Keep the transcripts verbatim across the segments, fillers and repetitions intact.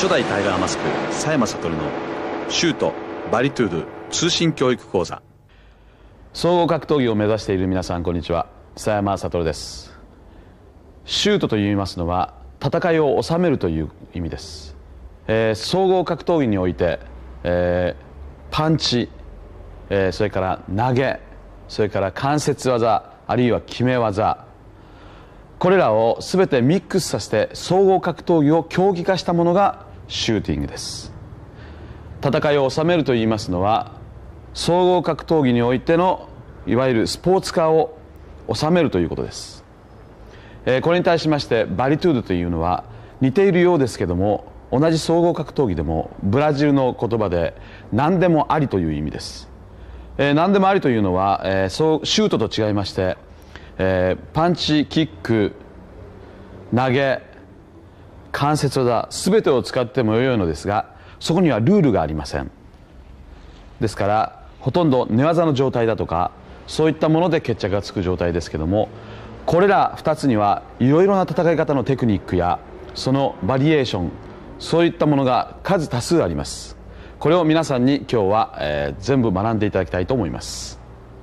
初代タイガーマスク佐山悟のシュートバリトゥード通信教育講座。 総合格闘技を目指している皆さん、こんにちは。佐山悟です。シュートといいますのは戦いを収めるという意味です。えー、総合格闘技において、えー、パンチ、えー、それから投げ、それから関節技、あるいは決め技、これらを全てミックスさせて総合格闘技を競技化したものがシューティングです。戦いを収めるといいますのは総合格闘技においてのいわゆるスポーツ化を収めるということです。えー、これに対しましてバリトゥードというのは似ているようですけども、同じ総合格闘技でもブラジルの言葉で何でもありという意味です。えー、何でもありというのは、えー、そうシュートと違いまして、えー、パンチ、キック、投げ、関節技全てを使ってもよいのですが、そこにはルールがありません。ですからほとんど寝技の状態だとかそういったもので決着がつく状態ですけども、これらふたつにはいろいろな戦い方のテクニックやそのバリエーション、そういったものが数多数あります。これを皆さんに今日は、えー、全部学んでいただきたいと思います。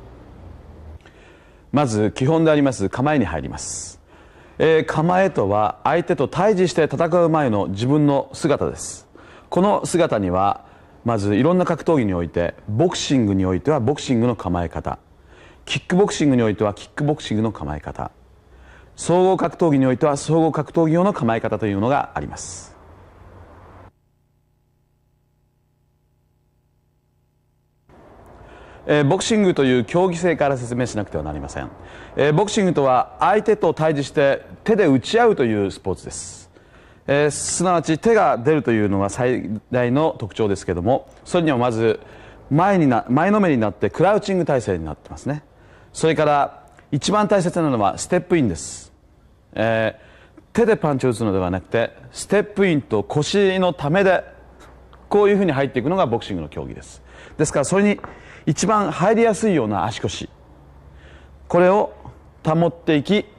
まず基本であります構えに入ります。えー、構えとは相手と対峙して戦う前の自分の姿です。この姿にはまずいろんな格闘技において、ボクシングにおいてはボクシングの構え方、キックボクシングにおいてはキックボクシングの構え方、総合格闘技においては総合格闘技用の構え方というのがあります。えー、ボクシングという競技性から説明しなくてはなりません。えー、ボクシングとは相手と対峙して手で打ち合うというスポーツです。えー、すなわち手が出るというのが最大の特徴ですけれども、それにはまず前にな前のめりになってクラウチング体勢になってますね。それから一番大切なのはステップインです。えー、手でパンチを打つのではなくてステップインと腰のためでこういうふうに入っていくのがボクシングの競技です。ですからそれに一番入りやすいような足腰、これを保っていき、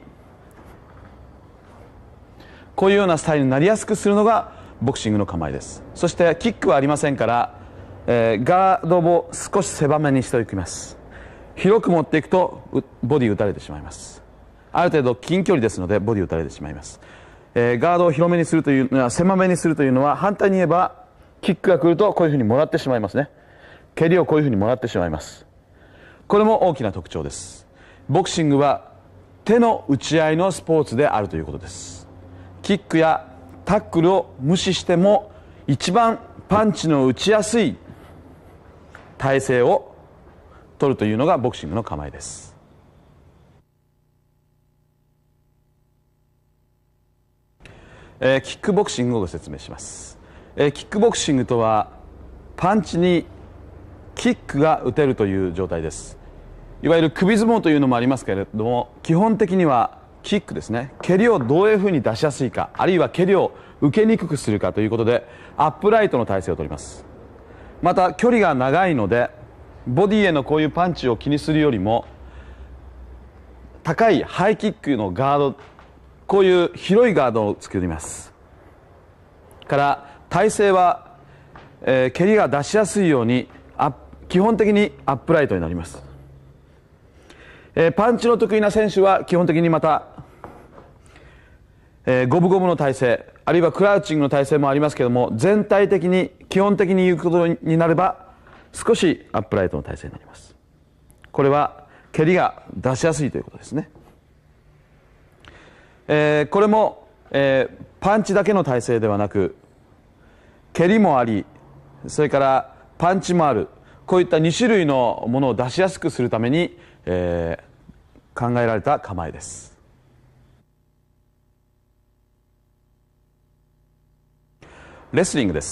こういうようなスタイルになりやすくするのがボクシングの構えです。そしてキックはありませんから、えー、ガードを少し狭めにしておきます。広く持っていくとボディ打たれてしまいます。ある程度近距離ですのでボディ打たれてしまいます。えー、ガードを広めにするというのは、狭めにするというのは、反対に言えばキックが来るとこういうふうにもらってしまいますね。蹴りをこういうふうにもらってしまいます。これも大きな特徴です。ボクシングは手の打ち合いのスポーツであるということです。キックやタックルを無視しても一番パンチの打ちやすい体勢を取るというのがボクシングの構えです。えー、キックボクシングをご説明します。えー、キックボクシングとはパンチにキックが打てるという状態です。いわゆる首相撲というのもありますけれども、基本的にはキックですね。蹴りをどういうふうに出しやすいか、あるいは蹴りを受けにくくするかということでアップライトの体勢を取ります。また距離が長いのでボディへのこういうパンチを気にするよりも高いハイキックのガード、こういう広いガードを作ります。から体勢は、えー、蹴りが出しやすいように基本的にアップライトになります。えー、パンチの得意な選手は基本的にまた、えー、五分五分の体勢、あるいはクラウチングの体勢もありますけれども、全体的に基本的に言うことになれば少しアップライトの体勢になります。これは蹴りが出しやすいということですね。えー、これも、えー、パンチだけの体勢ではなく蹴りもあり、それからパンチもある、こういったに種類のものを出しやすくするために、えー、考えられた構えです。レスリングです。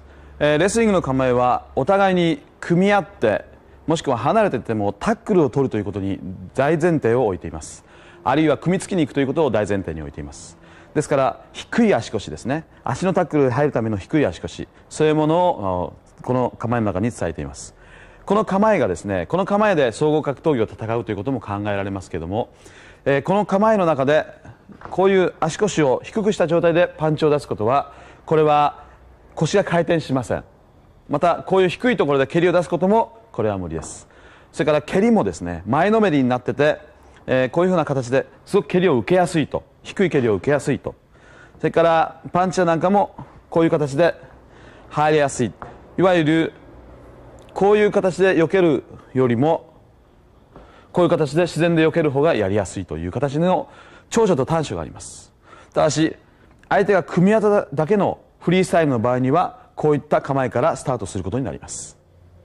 えー、レスリングの構えはお互いに組み合って、もしくは離れていてもタックルを取るということに大前提を置いています。あるいは組みつきに行くということを大前提に置いています。ですから低い足腰ですね、足のタックルに入るための低い足腰、そういうものをこの構えの中に伝えています。この構えがですね、この構えで総合格闘技を戦うということも考えられますけれども、えー、この構えの中でこういう足腰を低くした状態でパンチを出すことは、これは腰が回転しません。またこういう低いところで蹴りを出すこともこれは無理です。それから蹴りもですね、前のめりになってて、えー、こういうふうな形ですごく蹴りを受けやすいと、低い蹴りを受けやすいと。それからパンチなんかもこういう形で入りやすい。いわゆるこういう形で避けるよりもこういう形で自然で避ける方がやりやすいという形の長所と短所があります。ただし相手が組み技だけのフリースタイルの場合にはこういった構えからスタートすることになります。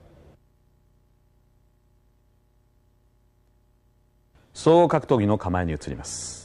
総合格闘技の構えに移ります。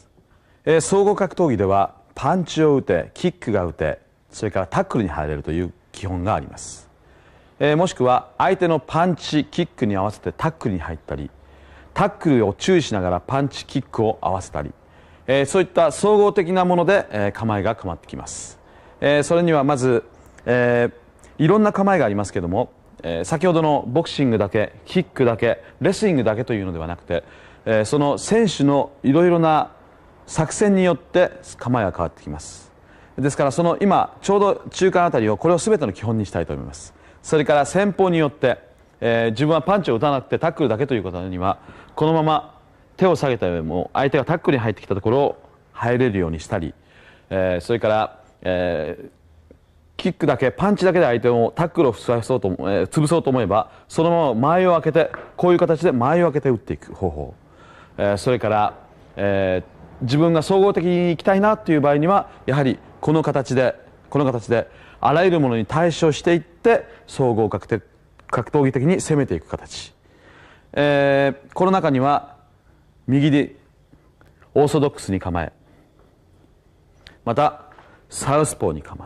えー、総合格闘技ではパンチを打て、キックが打て、それからタックルに入れるという基本があります。えー、もしくは相手のパンチ、キックに合わせてタックルに入ったり、タックルを注意しながらパンチ、キックを合わせたり、えー、そういった総合的なもので、えー、構えが変わってきます。えー、それにはまず、えー、いろんな構えがありますけども、えー、先ほどのボクシングだけ、キックだけ、レスリングだけというのではなくて、えー、その選手のいろいろな作戦によって構えが変わってきます。ですからその今ちょうど中間あたりをこれを全ての基本にしたいと思います。それから戦法によって、えー、自分はパンチを打たなくてタックルだけということにはこのまま手を下げたよりも相手がタックルに入ってきたところを入れるようにしたり、えー、それから、えー、キックだけパンチだけで相手をタックルを潰そうと、えー、潰そうと思えばそのまま前を開けてこういう形で前を開けて打っていく方法、えー、それから、えー、自分が総合的に行きたいなという場合にはやはりこの形でこの形であらゆるものに対処していって総合格闘技的に攻めていく形、えー、この中には右でオーソドックスに構え、またサウスポーに構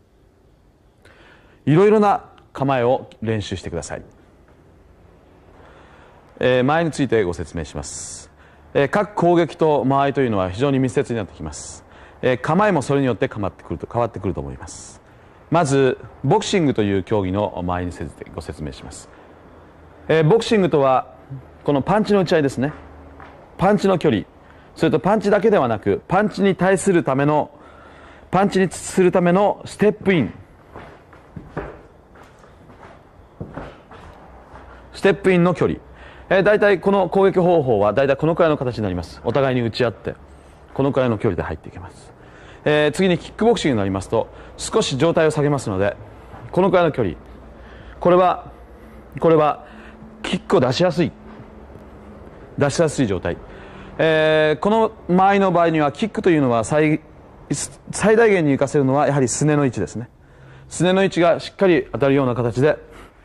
え、いろいろな構えを練習してください。えー、間合いについてご説明します。えー、各攻撃と間合いというのは非常に密接になってきます。えー、構えもそれによって変わってくると変わってくると思います。まずボクシングという競技の間合いについてご説明します。えー、ボクシングとはこのパンチの打ち合いですね。パンチの距離、それとパンチだけではなくパンチに対するためのパンチにするためのステップインステップインの距離、えー、大体この攻撃方法は大体このくらいの形になります。お互いに打ち合ってこのくらいの距離で入っていけます。えー、次にキックボクシングになりますと少し状態を下げますのでこのくらいの距離、これはこれはキックを出しやすい出しやすい状態、えー、この間合いの場合にはキックというのは 最, 最大限に活かせるのはやはりすねの位置ですね。すねの位置がしっかり当たるような形で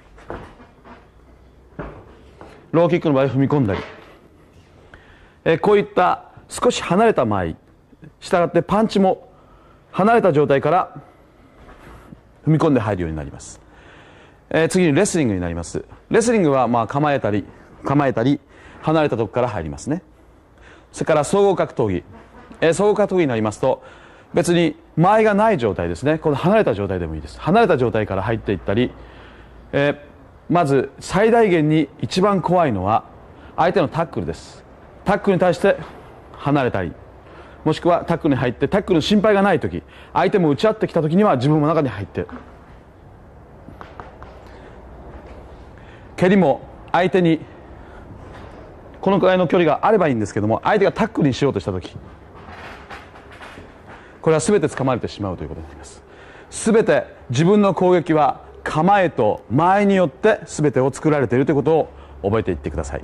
ローキックの場合踏み込んだり、えー、こういった少し離れた間合い、したがってパンチも離れた状態から踏み込んで入るようになります。えー、次にレスリングになります。レスリングはまあ構えたり構えたり離れたところから入りますね。それから総合格闘技、えー、総合格闘技になりますと別に間合いがない状態ですね。この離れた状態でもいいです。離れた状態から入っていったり、えー、まず最大限に一番怖いのは相手のタックルです。タックルに対して離れたり、もしくはタックルに入ってタックルの心配がない時、相手も打ち合ってきた時には自分も中に入って、蹴りも相手にこのくらいの距離があればいいんですけども、相手がタックルにしようとした時これは全て掴まれてしまうということになります。全て自分の攻撃は構えと間合いによって全てを作られているということを覚えていってください。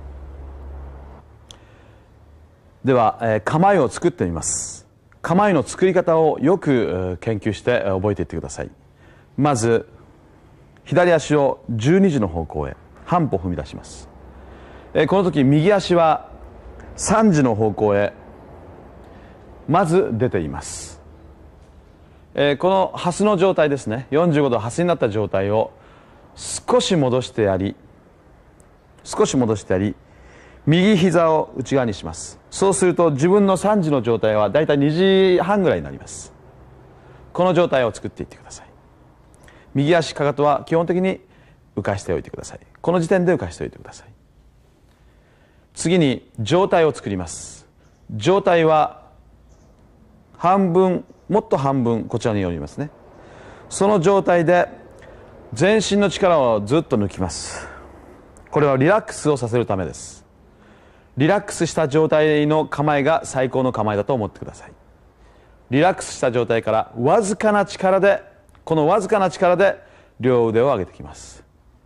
では、えー、構えを作ってみます。構えの作り方をよく、えー、研究して、えー、覚えていってください。まず左足をじゅうにじの方向へ半歩踏み出します。えー、この時右足はさんじの方向へまず出ています。えー、このハスの状態ですね、よんじゅうごどハスになった状態を少し戻してやり少し戻してやり右膝を内側にします。そうすると自分のさんじの状態はだいたいにじはんぐらいになります。この状態を作っていってください。右足かかとは基本的に浮かしておいてください。この時点で浮かしておいてください。次に上体を作ります。上体は半分もっと半分こちらに寄りますね。 その状態で全身の力をずっと抜きます。これはリラックスをさせるためです。リラックスした状態の構えが最高の構えだと思ってください。リラックスした状態からわずかな力で、このわずかな力で両腕を上げてきます。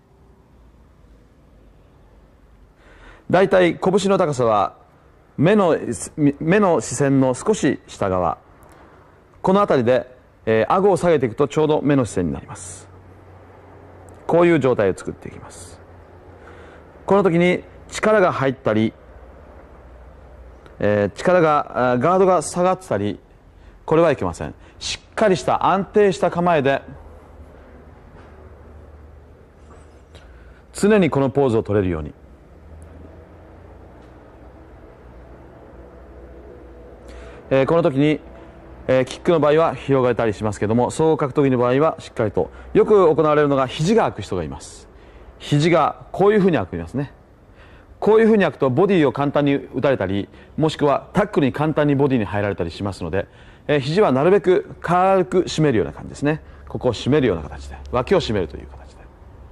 だいたい拳の高さは目の、目の視線の少し下側、この辺りで、えー、顎を下げていくとちょうど目の視線になります。こういう状態を作っていきます。この時に力が入ったり、えー、力がガードが下がってたり、これはいけません。しっかりした安定した構えで常にこのポーズを取れるように、えー、この時に、えー、キックの場合は広がれたりしますけども、総合格闘技の場合はしっかりと、よく行われるのが肘が開く人がいます。肘がこういうふうに開くんですね。こういうふうに開くとボディを簡単に打たれたり、もしくはタックルに簡単にボディに入られたりしますので、えー、肘はなるべく軽く締めるような感じですね。ここを締めるような形で、脇を締めるという形で。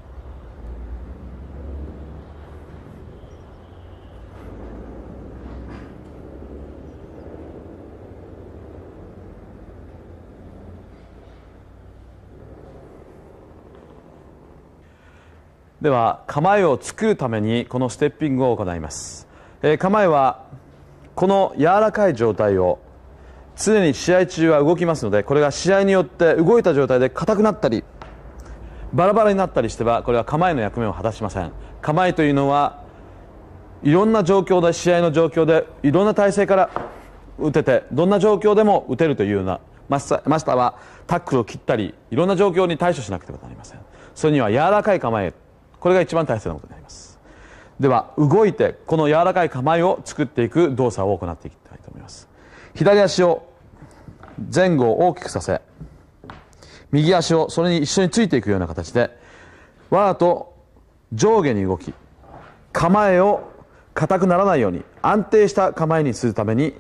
では構えを作るためにこのステッピングを行います。えー、構えはこの柔らかい状態を常に試合中は動きますので、これが試合によって動いた状態で硬くなったりバラバラになったりしては、これは構えの役目を果たしません。構えというのはいろんな状況で、試合の状況でいろんな体勢から打てて、どんな状況でも打てるというような、マスターはタックルを切ったりいろんな状況に対処しなくてはなりません。それには柔らかい構え、これが一番大切なことになります。では動いてこの柔らかい構えを作っていく動作を行っていきたいと思います。左足を前後を大きくさせ、右足をそれに一緒についていくような形でわざと上下に動き、構えを硬くならないように安定した構えにするために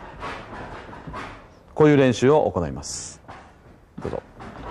こういう練習を行います。どうぞ。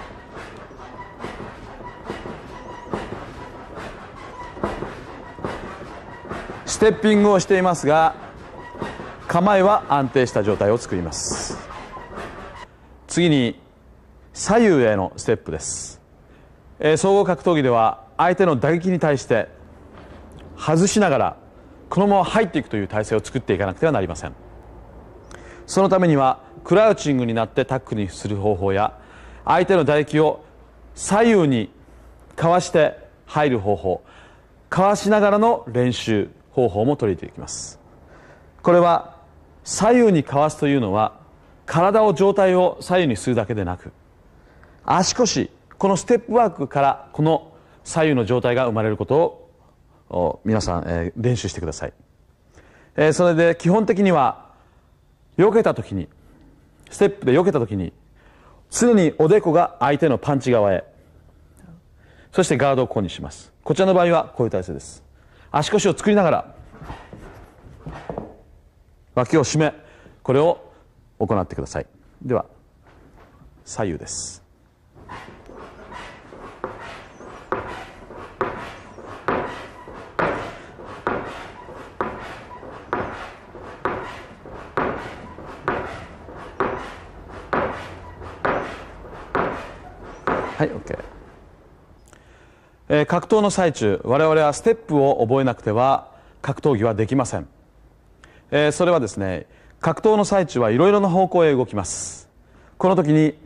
ステッピングをしていますが構えは安定した状態を作ります。次に左右へのステップです。えー、総合格闘技では相手の打撃に対して外しながらこのまま入っていくという体勢を作っていかなくてはなりません。そのためにはクラウチングになってタックルにする方法や、相手の打撃を左右にかわして入る方法、かわしながらの練習方法も取り入れていきます。これは左右にかわすというのは体を状態を左右にするだけでなく、足腰、このステップワークからこの左右の状態が生まれることを皆さん、えー、練習してください。えー、それで基本的には避けた時に、ステップで避けた時に常におでこが相手のパンチ側へ、そしてガードをここにします。こちらの場合はこういう体勢です。足腰を作りながら脇を締め、これを行ってください。では左右です。はい、OK。えー、格闘の最中、我々はステップを覚えなくては格闘技はできません。えー、それはですね、格闘の最中はいろいろな方向へ動きます。この時に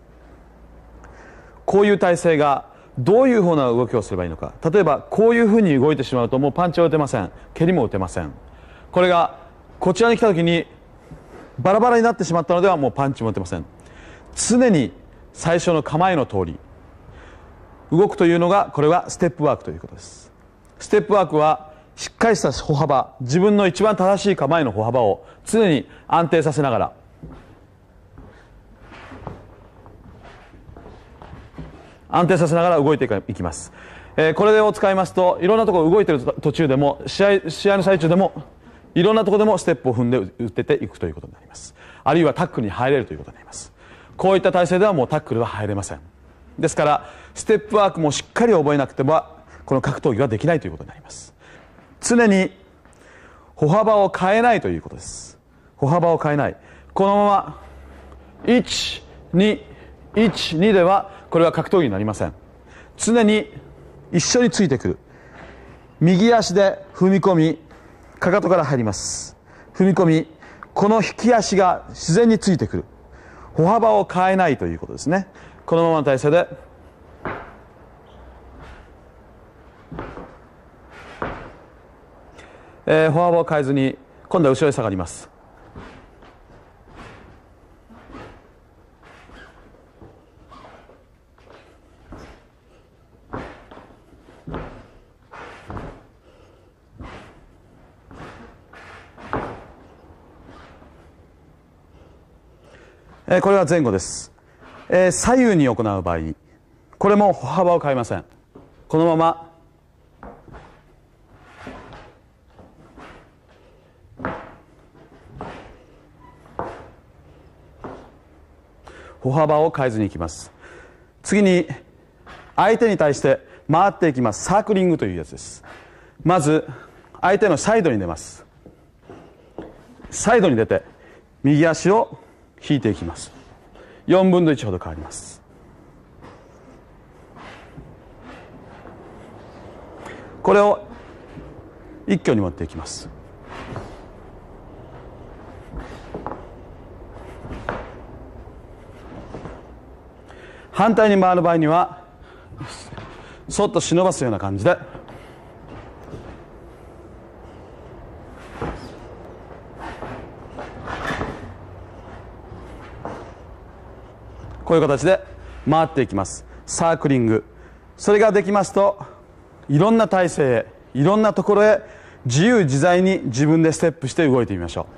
こういう体勢がどういうふうな動きをすればいいのか。例えばこういうふうに動いてしまうともうパンチは打てません。蹴りも打てません。これがこちらに来た時にバラバラになってしまったのではもうパンチも打てません。常に最初の構えの通り動くというのが、これはステップワークということです。ステップワークはしっかりした歩幅、自分の一番正しい構えの歩幅を常に安定させながら、安定させながら動いていきます。えー、これを使いますといろんなところ動いている途中でも試合、試合の最中でもいろんなところでもステップを踏んで打てていくということになります。あるいはタックルに入れるということになります。こういった体勢ではもうタックルは入れません。 ですからステップワークもしっかり覚えなくてはこの格闘技はできないということになります。常に歩幅を変えないということです。歩幅を変えない。このままいち、に、いち、にではこれは格闘技になりません。常に一緒についてくる。右足で踏み込み、かかとから入ります。踏み込み、この引き足が自然についてくる。歩幅を変えないということですね。このままの体勢でえー、歩幅を変えずに今度は後ろへ下がります。えー、これは前後です。えー、左右に行う場合にこれも歩幅を変えません。このまま歩幅を変えずにいきます。次に相手に対して回っていきます。サークリングというやつです。まず相手のサイドに出ます。サイドに出て右足を引いていきます。よんぶんのいちほど変わります。これを一挙に持っていきます。反対に回る場合にはそっと忍ばすような感じでこういう形で回っていきます。サークリング。それができますといろんな体勢へいろんなところへ自由自在に自分でステップして動いてみましょう。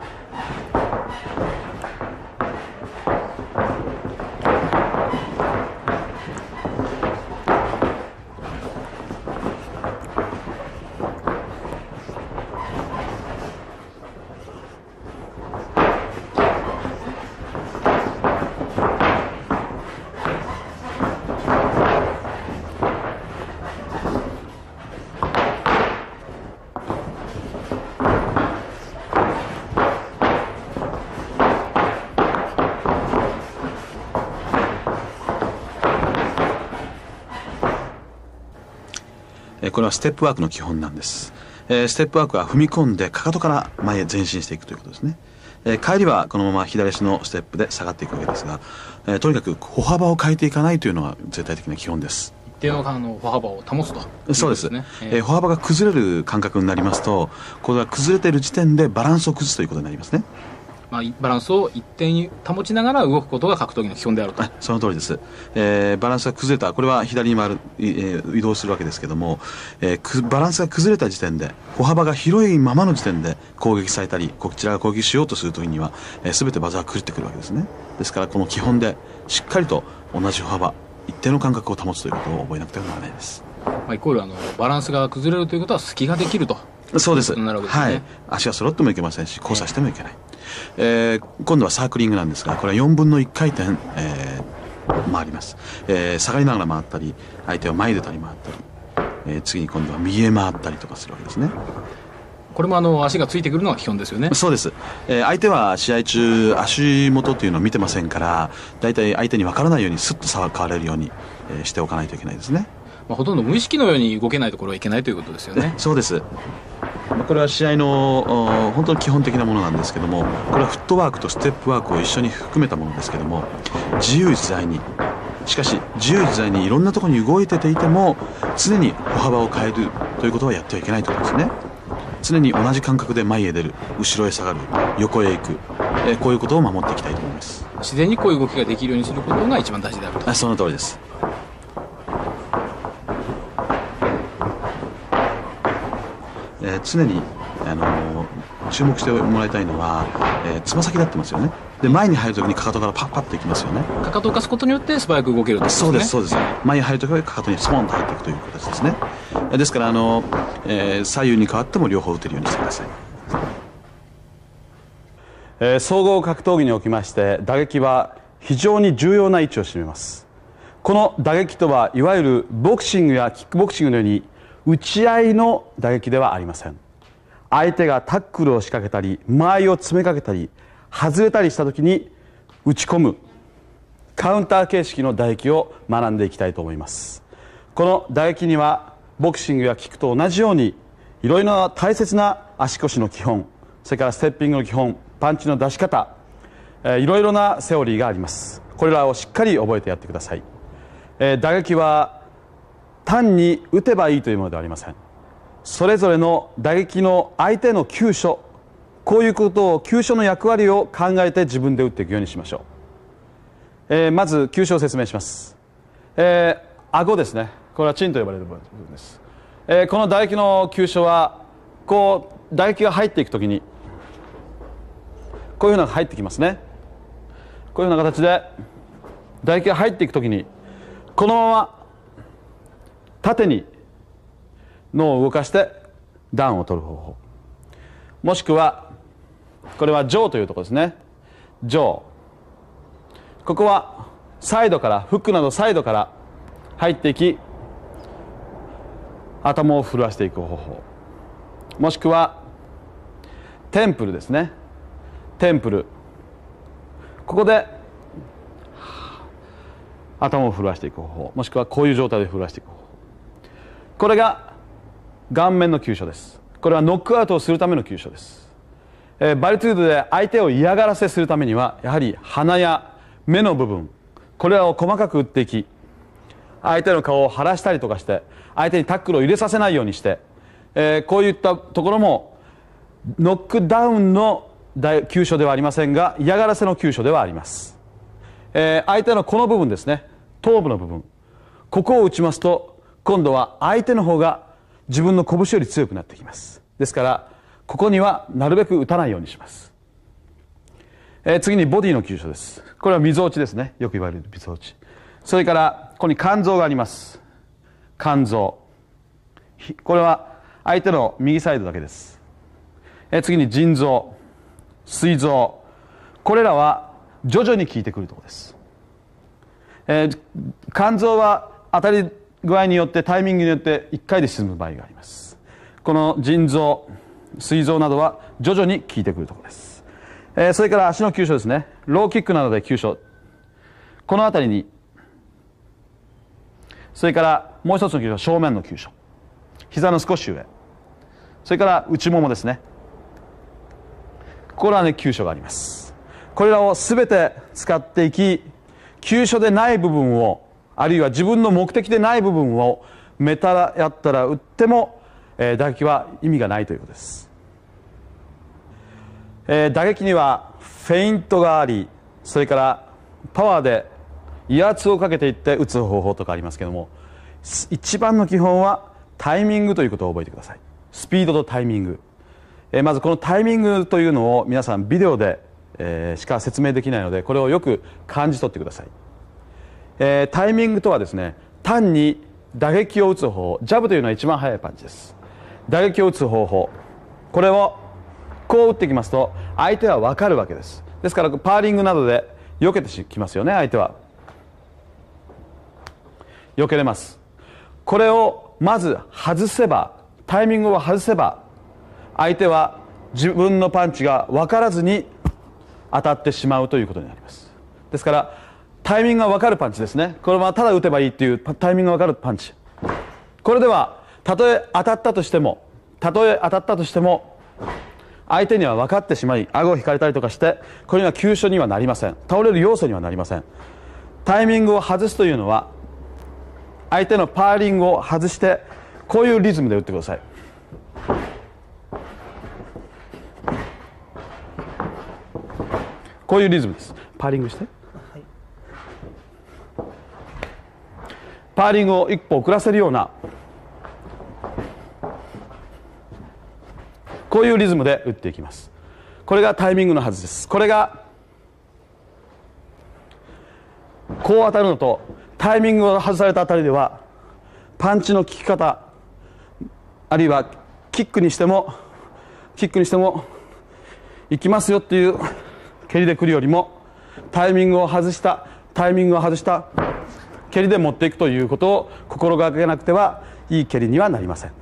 これはステップワークの基本なんです。えー、ステップワークは踏み込んでかかとから前へ前進していくということですね。えー、帰りはこのまま左足のステップで下がっていくわけですが、えー、とにかく歩幅を変えていかないというのが絶対的な基本です。 一定のあの歩幅を保つということですね。 そうです、えー、歩幅が崩れる感覚になりますとこれが崩れている時点でバランスを崩すということになりますね。 まあ、バランスを一定に保ちながら動くことが格闘技の基本であると。 その通りです、えー、バランスが崩れたこれは左に回る、えー、移動するわけですけども、えー、バランスが崩れた時点で歩幅が広いままの時点で攻撃されたりこちらが攻撃しようとするときには、えー、全て技が狂ってくるわけですね。ですからこの基本でしっかりと同じ歩幅一定の感覚を保つということを覚えなくてはならないです。 まあ、イコールあのバランスが崩れるということは隙ができると。 そうです。 なるわけですね。 はい。足が揃ってもいけませんし交差してもいけない、えー、今度はサークリングなんですがこれはよんぶんのいち回転、えー、回ります、えー、下がりながら回ったり相手を前に出たり回ったり、えー、次に今度は右へ回ったりとかするわけですね。 これもあの足がついてくるのが基本ですよね。 そうです、えー、相手は試合中足元というのを見てませんからだいたい相手に分からないようにスッと触れるように、えー、しておかないといけないですね。 まあ、ほとんど無意識のように動けないところはいけないということですよね。 そうです。これは試合の本当に基本的なものなんですけどもこれはフットワークとステップワークを一緒に含めたものですけども自由自在にしかし自由自在にいろんなところに動いてていても常に歩幅を変えるということはやってはいけないということですね。常に同じ感覚で前へ出る後ろへ下がる横へ行く、えー、こういうことを守っていきたいと思います。 自然にこういう動きができるようにすることが一番大事であると。 あその通りです。えー、常に、あのー、注目してもらいたいのはつま、えー、先立ってますよね。で前に入るときにかかとからパッパッといきますよね。 かかとを浮かすことによって素早く動けるということですね。 そうですそうです、前に入るときはかかとにスポンと入っていくという形ですね。えー、ですから、あのーえー、左右に変わっても両方打てるようにしてください。 えー、総合格闘技におきまして打撃は非常に重要な位置を占めます。 この打撃とはいわゆるボクシングやキックボクシングのように打ち合いの打撃ではありません。相手がタックルを仕掛けたり間合いを詰めかけたり外れたりした時に打ち込むカウンター形式の打撃を学んでいきたいと思います。この打撃にはボクシングやキックと同じようにいろいろな大切な足腰の基本、それからステッピングの基本、パンチの出し方、えー、いろいろなセオリーがあります。これらをしっかり覚えてやってください。えー、打撃は単に打てばいいというものではありません。それぞれの打撃の相手の急所、こういうことを急所の役割を考えて自分で打っていくようにしましょう。えー、まず急所を説明します。えー、顎ですね。これはチンと呼ばれる部分です。えー、この打撃の急所はこう打撃が入っていくときにこういうふうな入ってきますね。こういうふうな形で打撃が入っていくときにこのまま縦に脳を動かして段を取る方法、もしくはこれは上というところですね。上、ここはサイドからフックなどサイドから入っていき頭を震わしていく方法、もしくはテンプルですね。テンプル、ここで頭を震わしていく方法、もしくはこういう状態で震わしていく方法、これが顔面の急所です。これはノックアウトをするための急所です。えー、バリトゥードで相手を嫌がらせするためにはやはり鼻や目の部分、これらを細かく打っていき相手の顔を腫らしたりとかして相手にタックルを入れさせないようにして、えー、こういったところもノックダウンの急所ではありませんが嫌がらせの急所ではあります。えー、相手のこの部分ですね、頭部の部分、ここを打ちますと今度は相手の方が自分の拳より強くなってきます。ですからここにはなるべく打たないようにします。えー、次にボディの急所です。これはみぞおちですね。よく言われるみぞおち。それからここに肝臓があります。肝臓、これは相手の右サイドだけです。えー、次に腎臓、膵臓、これらは徐々に効いてくるところです。えー、肝臓は当たり具合によってタイミングによっていっかいで沈む場合があります。この腎臓、膵臓などは徐々に効いてくるところです。えー、それから足の急所ですね。ローキックなどで急所、この辺りに、それからもう一つの急所、正面の急所、膝の少し上、それから内ももですね。これはね急所があります。これらを全て使っていき急所でない部分をあるいは自分の目的でない部分をメタやったら打っても、えー、打撃は意味がないということです。えー、打撃にはフェイントがあり、それからパワーで威圧をかけていって打つ方法とかありますけども、一番の基本はタイミングということを覚えてください。スピードとタイミング、えー、まずこのタイミングというのを皆さんビデオで、えー、しか説明できないのでこれをよく感じ取ってください。えー、タイミングとはですね、単に打撃を打つ方法、ジャブというのは一番速いパンチです。打撃を打つ方法、これをこう打ってきますと相手は分かるわけです。ですからパーリングなどで避けてきますよね。相手は避けれます。これをまず外せば、タイミングを外せば相手は自分のパンチが分からずに当たってしまうということになります。ですからタイミングが分かるパンチですね。これはただ打てばいいっていうタイミングが分かるパンチ、これではたとえ当たったとしてもたとえ当たったとしても相手には分かってしまい顎を引かれたりとかしてこれには急所にはなりません。倒れる要素にはなりません。タイミングを外すというのは相手のパーリングを外してこういうリズムで打ってください。こういうリズムです。パーリングして、はい、パーリングを一歩遅らせるようなこういうリズムで打っていきます。これがタイミングのはずです。これがこう当たるのとタイミングを外されたあたりではパンチの効き方あるいはキックにしてもキックにしてもいきますよっていう蹴りで来るよりもタイミングを外したタイミングを外した蹴りで持っていくということを心がけなくてはいい蹴りにはなりません。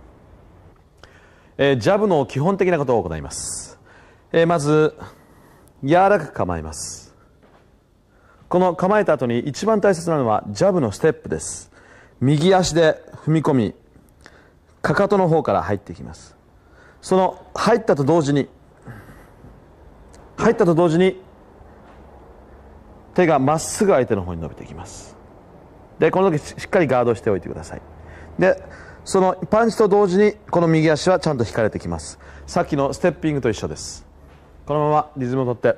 えー、ジャブの基本的なことを行います。えー、まず柔らかく構えます。この構えた後に一番大切なのはジャブのステップです。右足で踏み込み、かかとの方から入っていきます。その入ったと同時に入ったと同時に手がまっすぐ相手の方に伸びていきます。でこの時しっかりガードしておいてください。でそのパンチと同時にこの右足はちゃんと引かれてきます。さっきのステッピングと一緒です。このままリズムをとって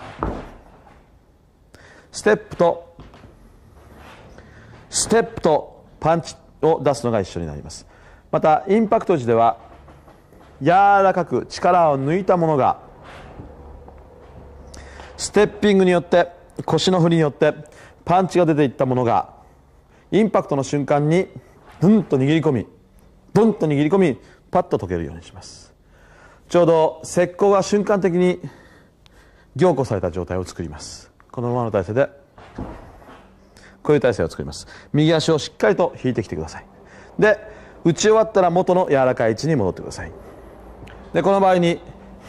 ステップとステップとパンチを出すのが一緒になります。またインパクト時では柔らかく力を抜いたものがステッピングによって腰の振りによってパンチが出ていったものがインパクトの瞬間にドンと握り込みドンと握り込みパッと解けるようにします。ちょうど石膏が瞬間的に凝固された状態を作ります。このままの体勢でこういう体勢を作ります。右足をしっかりと引いてきてください。で打ち終わったら元の柔らかい位置に戻ってください。でこの場合に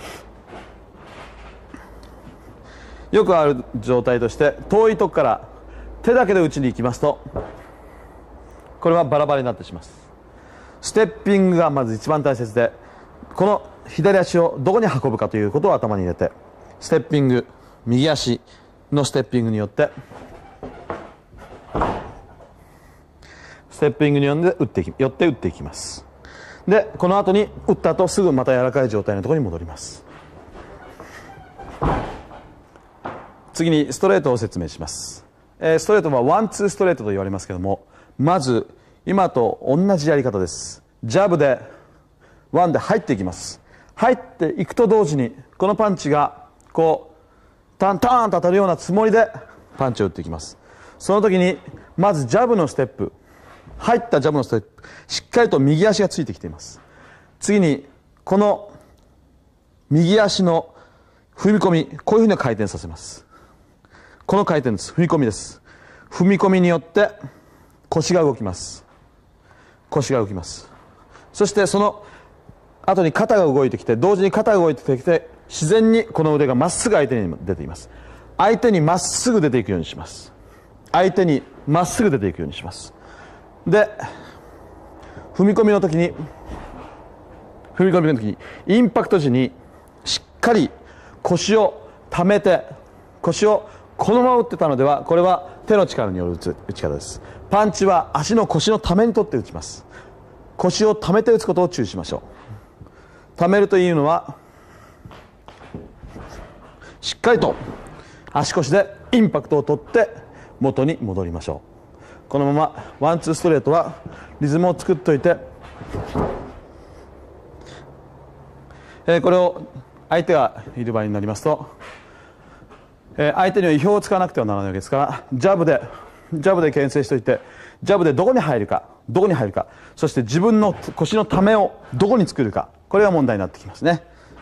よくある状態として遠いとこから手だけで打ちに行きますとこれはバラバラになってしまいます。ステッピングがまず一番大切でこの左足をどこに運ぶかということを頭に入れてステッピング右足のステッピングによってステッピングによって打っていきよって打っていきます。でこの後に打った後すぐまた柔らかい状態のところに戻ります。次にストレートを説明します。えー、ストレートはワンツーストレートと言われますけどもまず今と同じやり方です。ジャブでワンで入っていきます。入っていくと同時にこのパンチがこうタンタンと当たるようなつもりでパンチを打っていきます。その時にまずジャブのステップ入ったジャブのステップしっかりと右足がついてきています。次にこの右足の踏み込みこういうふうに回転させます。この回転です。踏み込みです。踏み込みによって腰が動きます。腰が動きます。そしてその後に肩が動いてきて同時に肩が動いてきて自然にこの腕がまっすぐ相手に出ています。相手にまっすぐ出ていくようにします。相手にまっすぐ出ていくようにします。で踏み込みの時に踏み込みの時にインパクト時にしっかり腰をためて腰をこのまま打ってたのではこれは手の力による打つ打ち方です。パンチは足の腰のために取って打ちます。腰をためて打つことを注意しましょう。ためるというのはしっかりと足腰でインパクトを取って元に戻りましょう。このままワンツーストレートはリズムを作っておいて、えー、これを相手がいる場合になりますと、えー、相手には意表をつかなくてはならないわけですからジャブでジャブで牽制しておいてジャブでどこに入るかどこに入るかそして自分の腰のためをどこに作るかこれが問題になってきますね。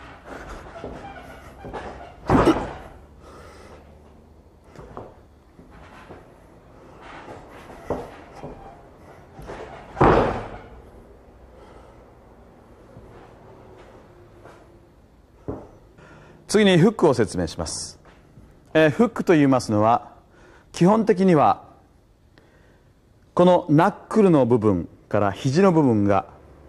次にフックを説明します。えー、フックといいますのは基本的にはこのナックルの部分から肘の部分が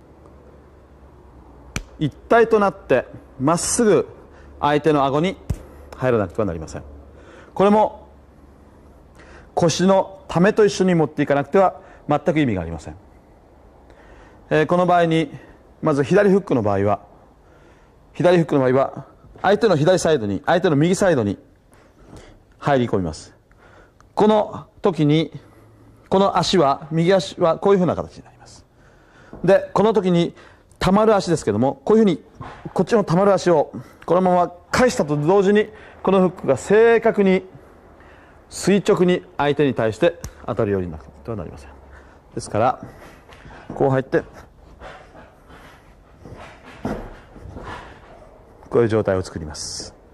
一体となってまっすぐ相手の顎に入らなくてはなりません。これも腰のためと一緒に持っていかなくては全く意味がありません。えー、この場合にまず左フックの場合は左フックの場合は相手の左サイドに相手の右サイドに入り込みます。この時にこの足は右足はこういうふうな形になります。でこの時にたまる足ですけどもこういうふうにこっちのたまる足をこのまま返したと同時にこのフックが正確に垂直に相手に対して当たるようになくてはなりません。ですからこう入ってこういう状態を作ります。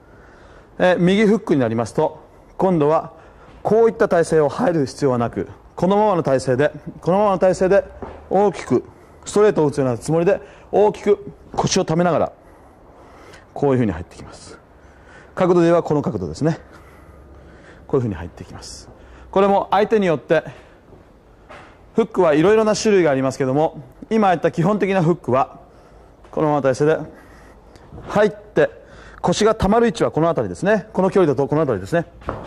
え右フックになりますと今度はこういった体勢を入る必要はなくこのままの体勢でこのままの体勢で大きくストレートを打つようなつもりで大きく腰をためながらこういうふうに入ってきます。角度ではこの角度ですね。こういうふうに入ってきます。これも相手によってフックはいろいろな種類がありますけども、今言った基本的なフックはこのままの体勢で入って腰がたまる位置はこの辺りですね。この距離だとこの辺りですね。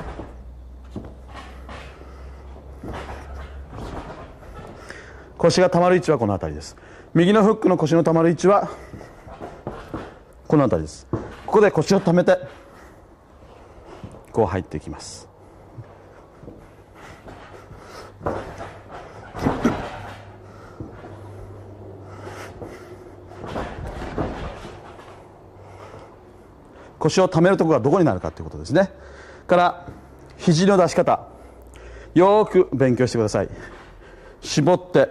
腰がたまる位置はこの辺りです。右のフックの腰のたまる位置はこの辺りです。ここで腰をためてこう入っていきます。腰をためるところがどこになるかということですね。から肘の出し方よーく勉強してください。絞って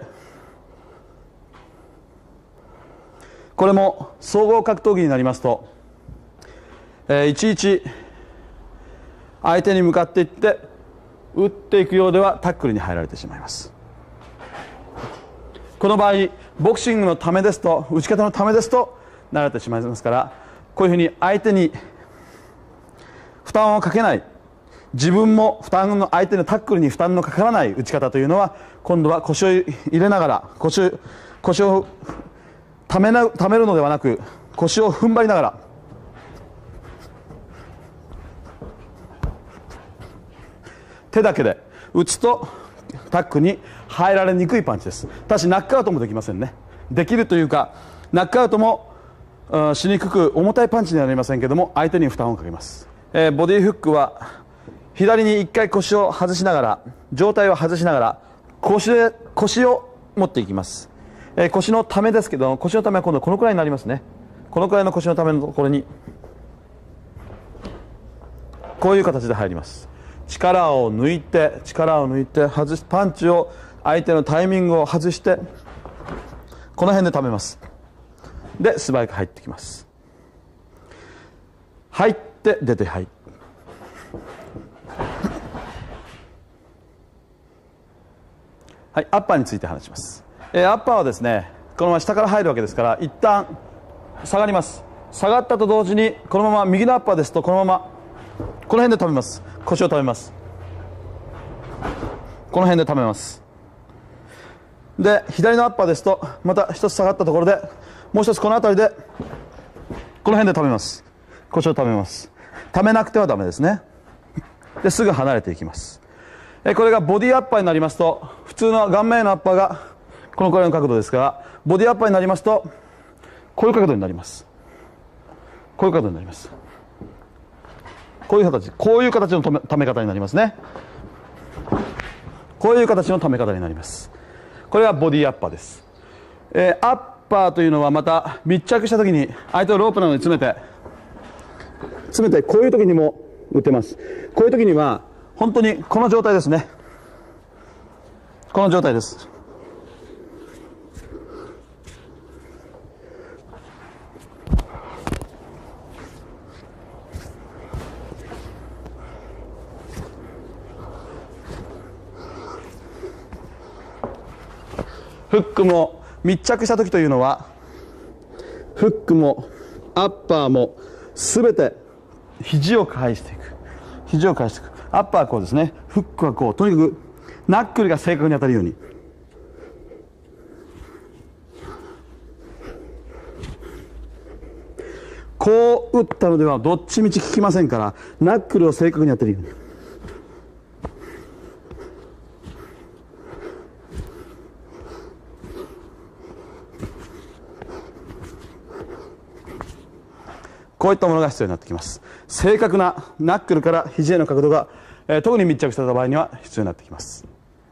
これも総合格闘技になりますと、えー、いちいち相手に向かっていって打っていくようではタックルに入られてしまいます。この場合ボクシングのためですと打ち方のためですとなられてしまいますから、こういうふうに相手に負担をかけない、自分も負担の相手のタックルに負担のかからない打ち方というのは、今度は腰を入れながら腰を腰をためなためるのではなく腰を踏ん張りながら手だけで打つとタックに入られにくいパンチです。ただしナックアウトもできませんね。できるというかナックアウトもしにくく重たいパンチにはなりませんけども相手に負担をかけます。えー、ボディフックは左に一回腰を外しながら上体を外しながら腰で腰を持っていきます。えー、腰のためですけど腰のためは今度このくらいになりますね。このくらいの腰のためのところにこういう形で入ります。力を抜いて力を抜いて外しパンチを相手のタイミングを外してこの辺でためます。で素早く入ってきます。入って出て入ってはい、アッパーについて話します。えー、アッパーはですねこのまま下から入るわけですから一旦下がります。下がったと同時にこのまま右のアッパーですとこのままこの辺で止めます。腰を止めます。この辺で止めます。で左のアッパーですとまた一つ下がったところでもう一つこの辺りでこの辺で止めます。腰を止めます。止めなくてはダメですね。ですぐ離れていきます。えこれがボディアッパーになりますと普通の顔面へのアッパーがこのくらいの角度ですからボディアッパーになりますとこういう角度になります。こういう角度になります。こういう形こういう形の止め、ため方になりますね。こういう形のため方になります。これがボディアッパーです。えー、アッパーというのはまた密着した時に相手をロープなどに詰めて詰めてこういう時にも打てます。こういう時には本当にこの状態ですね。この状態です。フックも密着した時というのはフックもアッパーも全て肘を返していく肘を返していく。アッパーはこうですね。フックはこうとにかくナックルが正確に当たるようにこう打ったのではどっちみち効きませんからナックルを正確に当てるようにこういったものが必要になってきます。正確なナックルから肘への角度が、えー、特に密着した場合には必要になってきます。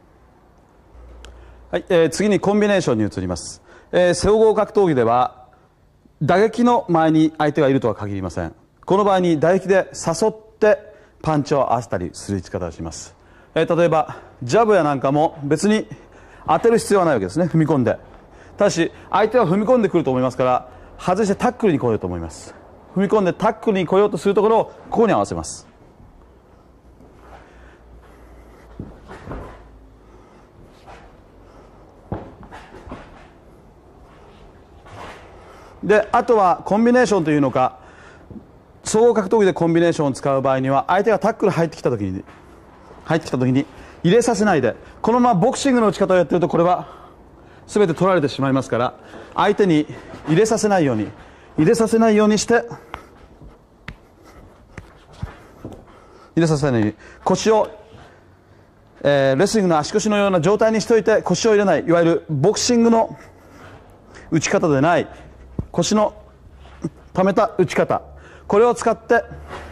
はい、えー、次にコンビネーションに移ります。えー、総合格闘技では打撃の前に相手がいるとは限りません。この場合に打撃で誘ってパンチを合わせたりする打ち方をします。えー、例えばジャブやなんかも別に当てる必要はないわけですね。踏み込んでただし相手は踏み込んでくると思いますから外してタックルに来ようと思います。踏み込んでタックルに来ようとするところをここに合わせます。 であとはコンビネーションというのか、総合格闘技でコンビネーションを使う場合には、相手がタックル入ってきた時に入ってきた時に入れさせないで、このままボクシングの打ち方をやっているとこれは全て取られてしまいますから、相手に入れさせないように入れさせないようにして入れさせないように腰を、えー、レスリングの足腰のような状態にしておいて、腰を入れない、いわゆるボクシングの打ち方でない腰の溜めた打ち方、これを使って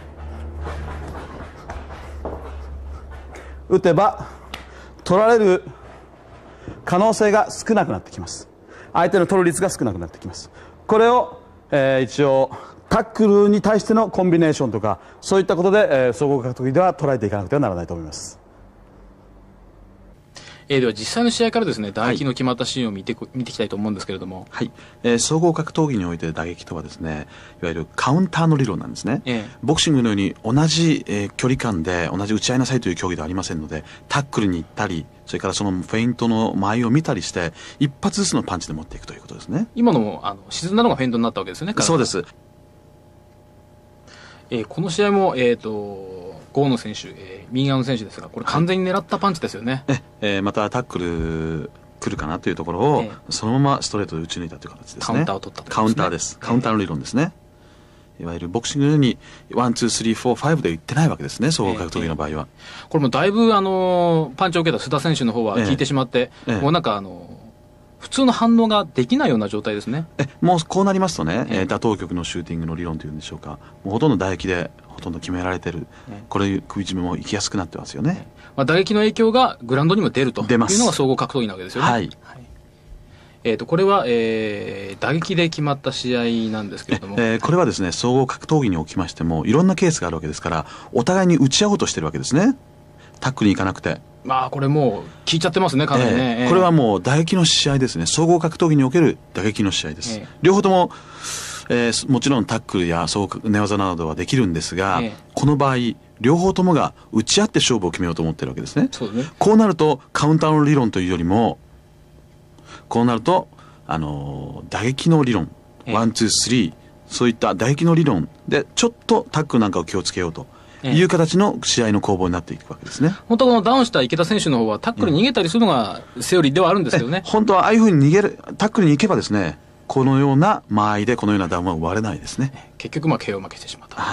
打てば取られる可能性が少なくなってきます。相手の取る率が少なくなってきます。これを、えー、一応タックルに対してのコンビネーションとか、そういったことで、えー、総合格闘技では捉えていかなくてはならないと思います。 えー、では実際の試合からですね、打撃の決まったシーンを見て、はい、見ていきたいと思うんですけれども、 はい、えー、総合格闘技において打撃とはですね、いわゆるカウンターの理論なんですね。えー、ボクシングのように同じ、えー、距離感で同じ打ち合いなさいという競技ではありませんので、タックルに行ったり、それからそのフェイントの間合いを見たりして一発ずつのパンチで持っていくということですね。 今のもあの沈んだのがフェイントになったわけですよね。 そうです。 えー、この試合も、えーとゴーの選手、えー、右側の選手ですが、これ完全に狙ったパンチですよね。 はい、えー、またタックル来るかなというところを、えー、そのままストレートで打ち抜いたという形ですね。 カウンターを取ったということですね。 カウンターです。カウンターの理論ですね。いわゆるボクシングのようにワンツースリーフォーファイブでいってないわけですね、総合格闘技の場合は。 えー、これもだいぶあのパンチを受けた須田選手の方は効いてしまって、えーえー、もうなんかあの普通の反応ができないような状態ですね。 えもうこうなりますとね、えー、打倒局のシューティングの理論というんでしょうか、もうほとんど打撃でほとんど決められてる、えー、これ首絞めも行きやすくなってますよね。 えーまあ、打撃の影響がグラウンドにも出るというのが総合格闘技なわけですよね。 はい、はい、 えー、とこれは、えー、打撃で決まった試合なんですけれども、 えー、これはですね、総合格闘技におきましてもいろんなケースがあるわけですから、お互いに打ち合おうとしてるわけですね、タックルに行かなくて。まあこれもう効いちゃってますね、かなりね。 えー、これはもう打撃の試合ですね。総合格闘技における打撃の試合です。えー、両方とも、えー、もちろんタックルや総寝技などはできるんですが、えー、この場合両方ともが打ち合って勝負を決めようと思ってるわけですね。 そうね。 こうなるとカウンターの理論というよりも、こうなるとあのー、打撃の理論、えー、ワンツースリー、そういった打撃の理論でちょっとタックルなんかを気をつけようという形の試合の攻防になっていくわけですね。 本当はこのダウンした池田選手の方はタックルに逃げたりするのがセオリーではあるんですけどね。 本当はああいうふうに逃げる、タックルに行けばですね、このような間合いでこのようなダウンは割れないですね。 結局まあ ケーオー 負けしてしまった。 はい。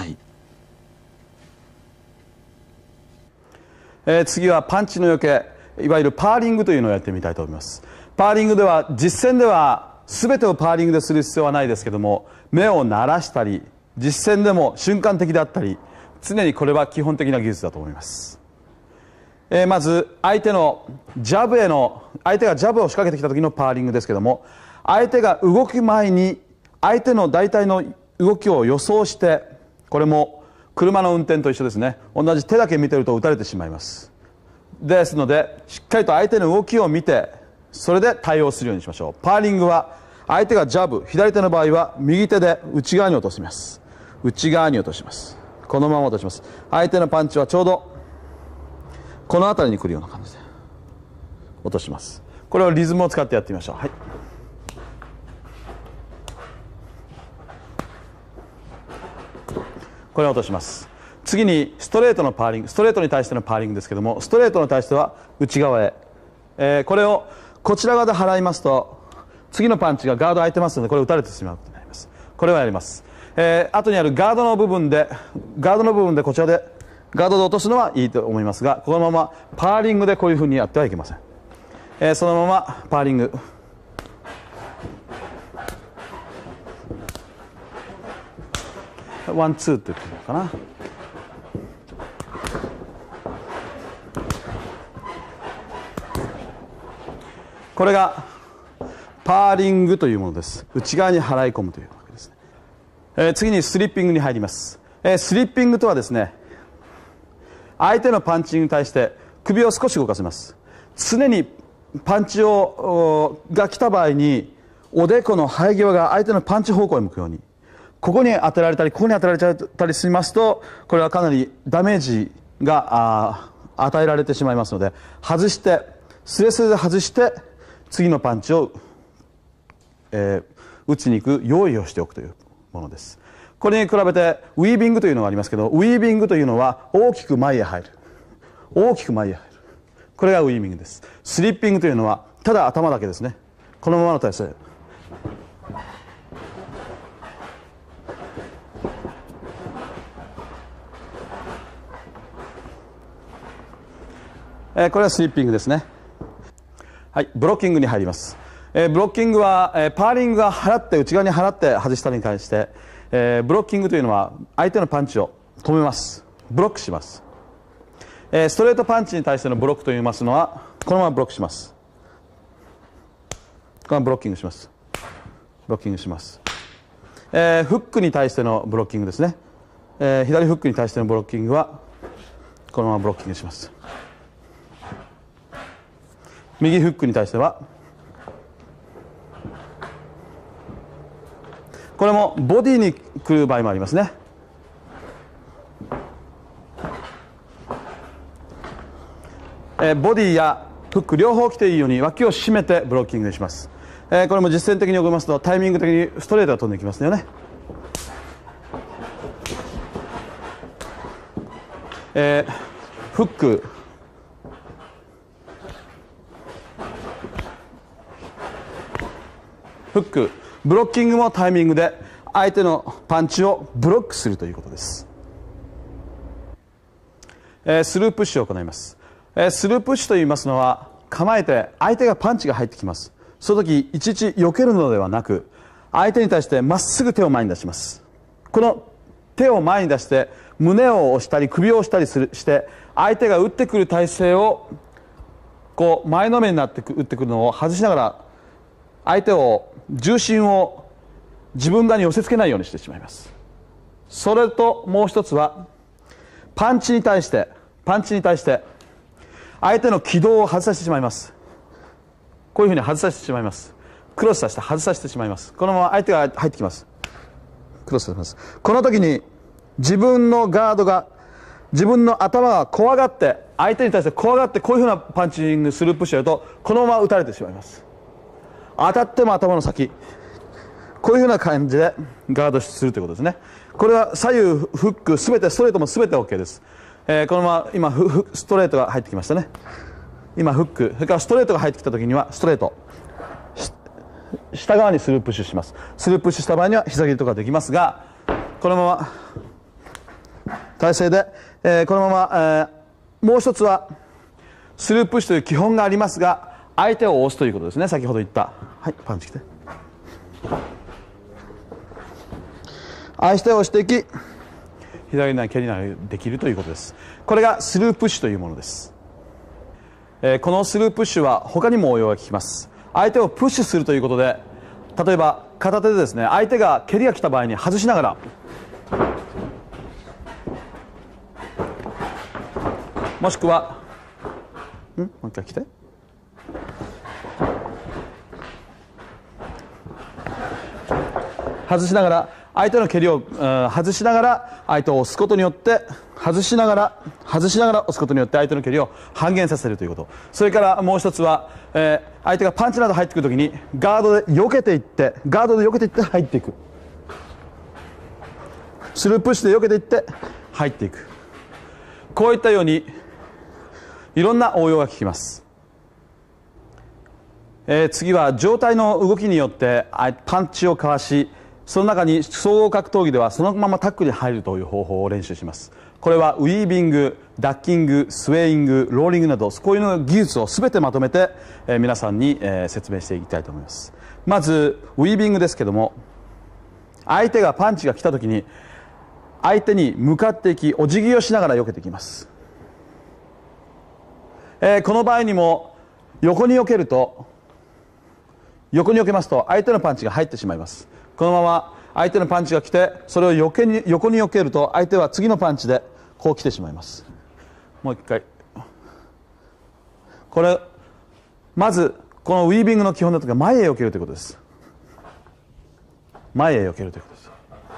えー、次はパンチのよけ、いわゆるパーリングというのをやってみたいと思います。パーリングでは実戦では全てをパーリングでする必要はないですけども、目を慣らしたり実戦でも瞬間的であったり、常にこれは基本的な技術だと思います。えー、まず相手のジャブへの相手がジャブを仕掛けてきた時のパーリングですけども、相手が動く前に相手の大体の動きを予想して、これも車の運転と一緒ですね。同じ手だけ見てると打たれてしまいます。ですのでしっかりと相手の動きを見て、それで対応するようにしましょう。パーリングは相手がジャブ、左手の場合は右手で内側に落とします。内側に落とします。このまま落とします。相手のパンチはちょうどこの辺りに来るような感じで落とします。これをリズムを使ってやってみましょう。はい、これを落とします。次にストレートのパーリング、ストレートに対してのパーリングですけども、ストレートに対しては内側へ、えー、これをこちら側で払いますと、次のパンチがガード空いてますので、これ打たれてしまうことになります。これをやります。えー、後にあるガードの部分でガードの部分でこちらでガードで落とすのはいいと思いますが、このままパーリングでこういうふうにやってはいけません。えー、そのままパーリング、ワンツーって言ってるのかな。これがパーリングというものです。内側に払い込むというわけですね。えー、次にスリッピングに入ります。えー、スリッピングとはですね、相手のパンチに対して首を少し動かせます。常にパンチをが来た場合におでこの生え際が相手のパンチ方向に向くように、ここに当てられたりここに当てられちゃったりしますと、これはかなりダメージが与えられてしまいますので、外してスレスレで外して次のパンチを、えー、 打ちに行く用意をしておくというものです。これに比べてウィービングというのがありますけど、ウィービングというのは大きく前へ入る、大きく前へ入る、これがウィービングです。スリッピングというのはただ頭だけですね。このままの体勢、えー、これはスリッピングですね。はい、ブロッキングに入ります。えー、ブロッキングは、えー、パーリングが払って内側に払って外したのに対して、えー、ブロッキングというのは相手のパンチを止めます、ブロックします。えー、ストレートパンチに対してのブロックといいますのはこのままブロックします。このままブロッキングします、ブロッキングします。えー、フックに対してのブロッキングですね。えー、左フックに対してのブロッキングはこのままブロッキングします。右フックに対してはこれもボディに来る場合もありますね。えー、ボディやフック両方来ていいように脇を締めてブロッキングします。えー、これも実践的に行いますとタイミング的にストレートが飛んできますよね。えー、フックフックブロッキングもタイミングで相手のパンチをブロックするということです。えー、スループッシュを行います。えー、スループッシュといいますのは構えて相手がパンチが入ってきます。その時いちいち避けるのではなく相手に対してまっすぐ手を前に出します。この手を前に出して胸を押したり首を押したりするして相手が打ってくる体勢をこう前のめりになって打ってくるのを外しながら相手を重心を自分側に寄せ付けないようにしてしまいます。それともう一つはパンチに対してパンチに対して相手の軌道を外させてしまいます。こういうふうに外させてしまいます。クロスさせて外させてしまいます。このまま相手が入ってきます。クロスさせます。この時に自分のガードが自分の頭が怖がって相手に対して怖がってこういうふうなパンチングスループッシュやるとこのまま打たれてしまいます。当たっても頭の先、こういうふうな感じでガードするということですね。これは左右フックすべてストレートもすべて OK です。えー、このまま今フストレートが入ってきましたね。今フックそれからストレートが入ってきた時にはストレート下側にスループッシュします。スループッシュした場合には膝切りとかできますがこのまま体勢で、えー、このまま、えー、もう一つはスループッシュという基本がありますが相手を押すということですね。先ほど言ったはいパンチ来て相手を押していき左なり蹴りなりできるということです。これがスループッシュというものです。えー、このスループッシュは他にも応用が効きます。相手をプッシュするということで例えば片手でですね相手が蹴りが来た場合に外しながらもしくはんもう一回来て外しながら相手の蹴りを、うん、外しながら相手を押すことによって外しながら外しながら押すことによって相手の蹴りを半減させるということ。それからもう一つは、えー、相手がパンチなど入ってくるときにガードで避けていってガードで避けていって入っていくスループッシュで避けていって入っていくこういったようにいろんな応用が効きます。えー、次は上体の動きによってパンチをかわしその中に総合格闘技ではそのままタックルに入るという方法を練習します。これはウィービング、ダッキング、スウェーイング、ローリングなどこういうの技術を全てまとめて、えー、皆さんに、えー、説明していきたいと思います。まずウィービングですけども相手がパンチが来た時に相手に向かっていきお辞儀をしながら避けていきます。えー、この場合にも横に避けると横に避けますと相手のパンチが入ってしまいます。このまま相手のパンチが来てそれを横に横に避けると相手は次のパンチでこう来てしまいます。もう一回これまずこのウィービングの基本だとか前へ避けるということです。前へ避けるということです。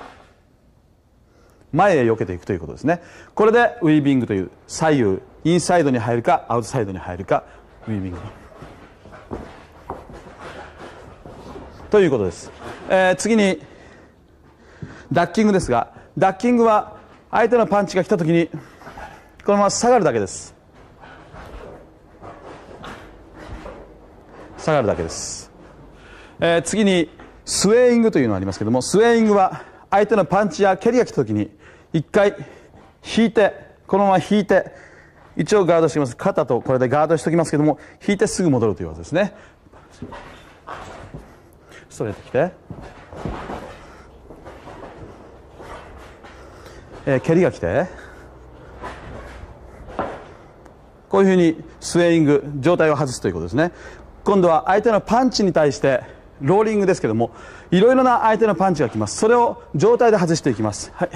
前へ避けていくということですね。これでウィービングという左右インサイドに入るかアウトサイドに入るかウィービングということです。 えー、次にダッキングですが、ダッキングは相手のパンチが来たときにこのまま下がるだけです。下がるだけです。えー、次にスウェーイングというのがありますけども、スウェーイングは相手のパンチや蹴りが来たときに一回引いて、このまま引いて、一応ガードしておきます。肩とこれでガードしておきますけども、引いてすぐ戻るということですね。ストレート来て、えー、蹴りが来て、こういうふうにスウェーイング、上体を外すということですね。今度は相手のパンチに対してローリングですけども、いろいろな相手のパンチが来ます。それを上体で外していきます。はい、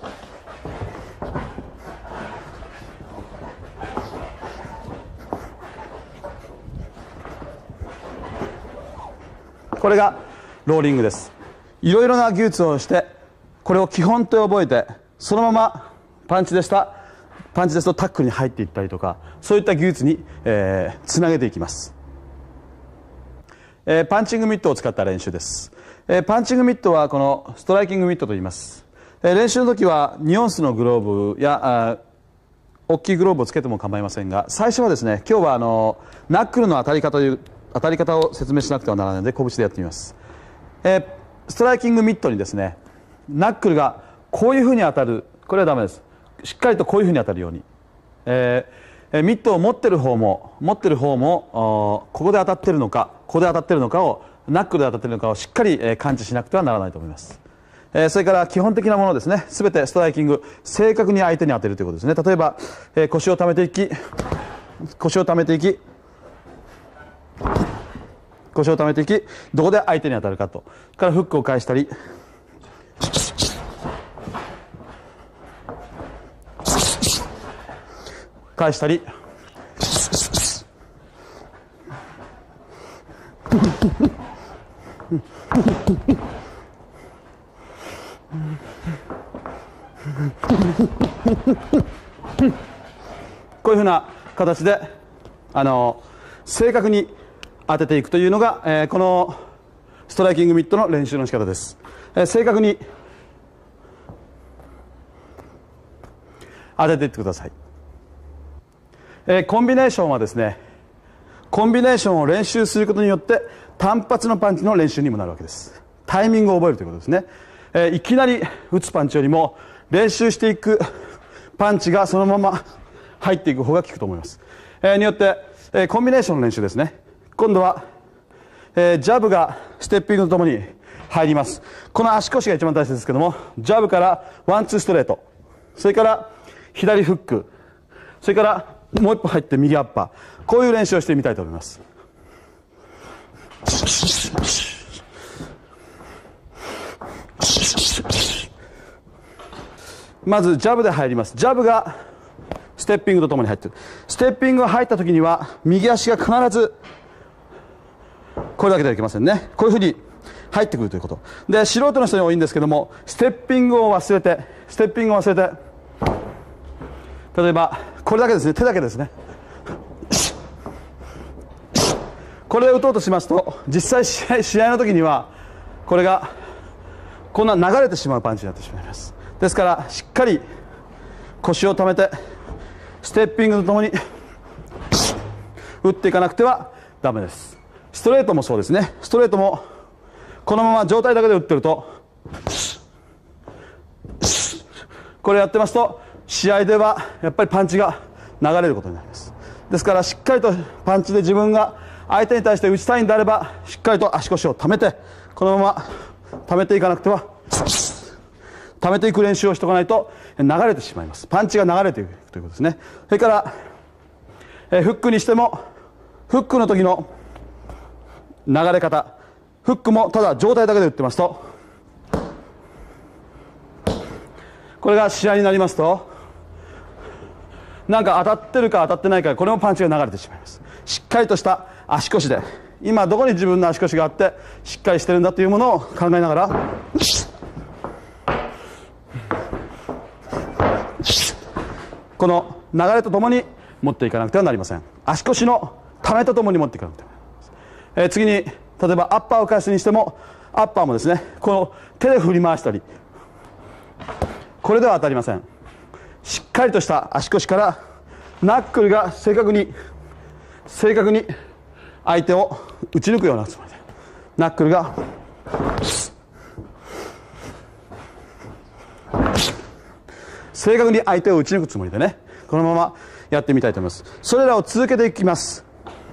これがローリングです。いろいろな技術をして、これを基本と覚えて、そのままパンチでしたパンチですとタックルに入っていったりとか、そういった技術に、えー、つなげていきます。えー、パンチングミットを使った練習です。えー、パンチングミットはこのストライキングミットと言います。えー、練習の時はにオンスのグローブや大きいグローブをつけても構いませんが、最初はですね、今日はあのナックルの当たり方という当たり方を説明しなくてはならないので拳でやってみます。えー、ストライキングミットにですね、ナックルがこういうふうに当たる、これはダメです。しっかりとこういうふうに当たるように、えー、ミットを持ってる方も持ってる方もここで当たってるのかここで当たってるのかをナックルで当たってるのかをしっかり、えー、感知しなくてはならないと思います。えー、それから基本的なものですね、すべてストライキング正確に相手に当てるということですね。例えば、えー、腰を溜めていき腰を溜めていき腰を溜めていきどこで相手に当たるかと、からフックを返したり返したりこういうふうな形であの正確に当てていくというのが、えー、このストライキングミットの練習の仕方です。えー、正確に当てていってください。えー、コンビネーションはですね、コンビネーションを練習することによって単発のパンチの練習にもなるわけです。タイミングを覚えるということですね。えー、いきなり打つパンチよりも練習していくパンチがそのまま入っていく方が効くと思います。えー、によって、えー、コンビネーションの練習ですね。今度は、えー、ジャブがステッピングとともに入ります。この足腰が一番大切ですけども、ジャブからワンツーストレート、それから左フック、それからもう一歩入って右アッパー、こういう練習をしてみたいと思います。まずジャブで入ります。ジャブがステッピングとともに入っている。ステッピングが入った時には右足が必ずこれだけではいけませんね。こういうふうに入ってくるということで、素人の人に多いんですけども、ステッピングを忘れてステッピングを忘れて例えばこれだけですね、手だけですね、これを打とうとしますと実際試合、試合の時にはこれがこんな流れてしまうパンチになってしまいます。ですからしっかり腰を溜めてステッピングとともに打っていかなくてはダメです。ストレートもそうですね。ストレートもこのまま上体だけで打ってると、これやってますと試合ではやっぱりパンチが流れることになります。ですからしっかりとパンチで自分が相手に対して打ちたいんであれば、しっかりと足腰を溜めてこのまま溜めていかなくては、溜めていく練習をしておかないと流れてしまいます。パンチが流れていくということですね。それから、えー、フックにしてもフックの時の流れ方、フックもただ上体だけで打ってますと、これが試合になりますとなんか当たってるか当たってないか、これもパンチが流れてしまいます。しっかりとした足腰で今どこに自分の足腰があってしっかりしてるんだというものを考えながらこの流れとともに持っていかなくてはなりません。足腰のためとともに持っていかなくてはなりません。えー、次に例えばアッパーを返すにしてもアッパーもですね、この手で振り回したり、これでは当たりません。しっかりとした足腰からナックルが正確に正確に相手を打ち抜くようなつもりで、ナックルが正確に相手を打ち抜くつもりでね、このままやってみたいと思います。それらを続けていきます。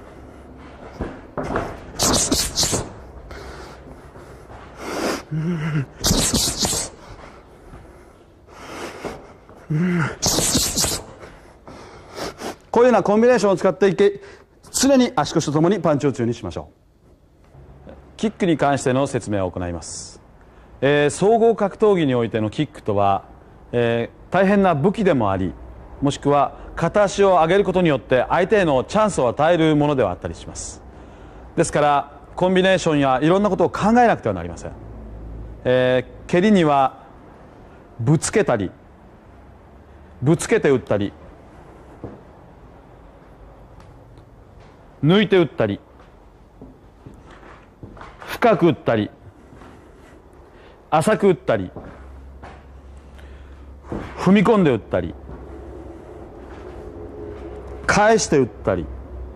こういうようなコンビネーションを使っていき、常に足腰とともにパンチを打つようにしましょう。 キックに関しての説明を行います。えー、総合格闘技においてのキックとは、えー、大変な武器でもあり、もしくは片足を上げることによって相手へのチャンスを与えるものではあったりします。ですからコンビネーションやいろんなことを考えなくてはなりません。えー、蹴りにはぶつけたりぶつけて打ったり抜いて打ったり深く打ったり浅く打ったり踏み込んで打ったり返して打ったり、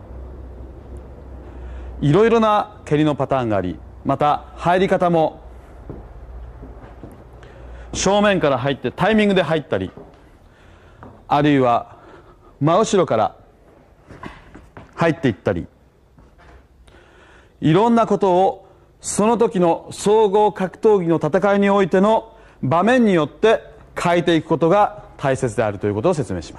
いろいろな蹴りのパターンがあり、また入り方も正面から入ってタイミングで入ったり、あるいは真後ろから入っていったり、いろんなことをその時の総合格闘技の戦いにおいての場面によって変えていくことが大切であるということを説明します。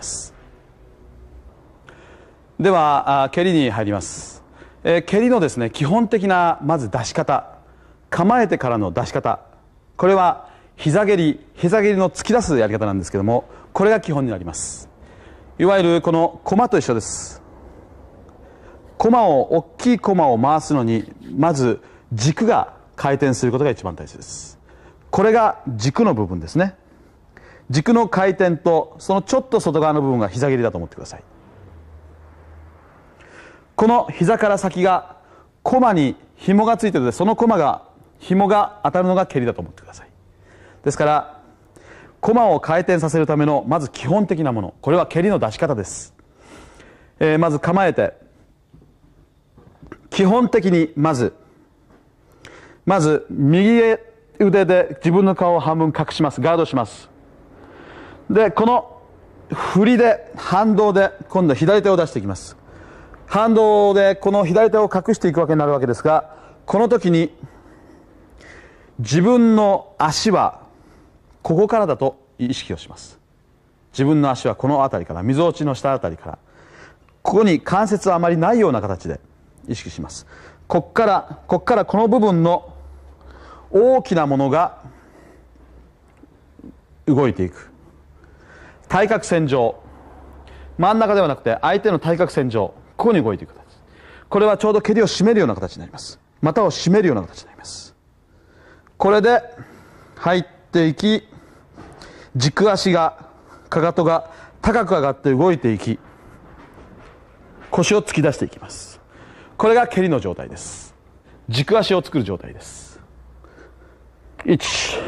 では蹴りに入ります。えー、蹴りのですね、基本的なまず出し方、構えてからの出し方、これは膝蹴り膝蹴りの突き出すやり方なんですけども、これが基本になります。いわゆるこの駒と一緒です。駒を大きい駒を回すのにまず軸が回転することが一番大切です。これが軸の部分ですね。軸の回転とそのちょっと外側の部分が膝蹴りだと思ってください。この膝から先が駒に紐がついているので、その駒が紐が当たるのが蹴りだと思ってください。ですから駒を回転させるためのまず基本的なもの、これは蹴りの出し方です。えー、まず構えて、基本的にまずまず右腕で自分の顔を半分隠します。ガードします。でこの振りで反動で今度は左手を出していきます。反動でこの左手を隠していくわけになるわけですが、この時に自分の足はここからだと意識をします。自分の足はこの辺りから、みぞおちの下辺りから、ここに関節はあまりないような形で意識します。ここからここからこの部分の大きなものが動いていく。対角線上、真ん中ではなくて相手の対角線上、ここに動いていく形。これはちょうど蹴りを締めるような形になります。股を締めるような形になります。これで入っていき、軸足がかかとが高く上がって動いていき、腰を突き出していきます。これが蹴りの状態です。軸足を作る状態です。いち、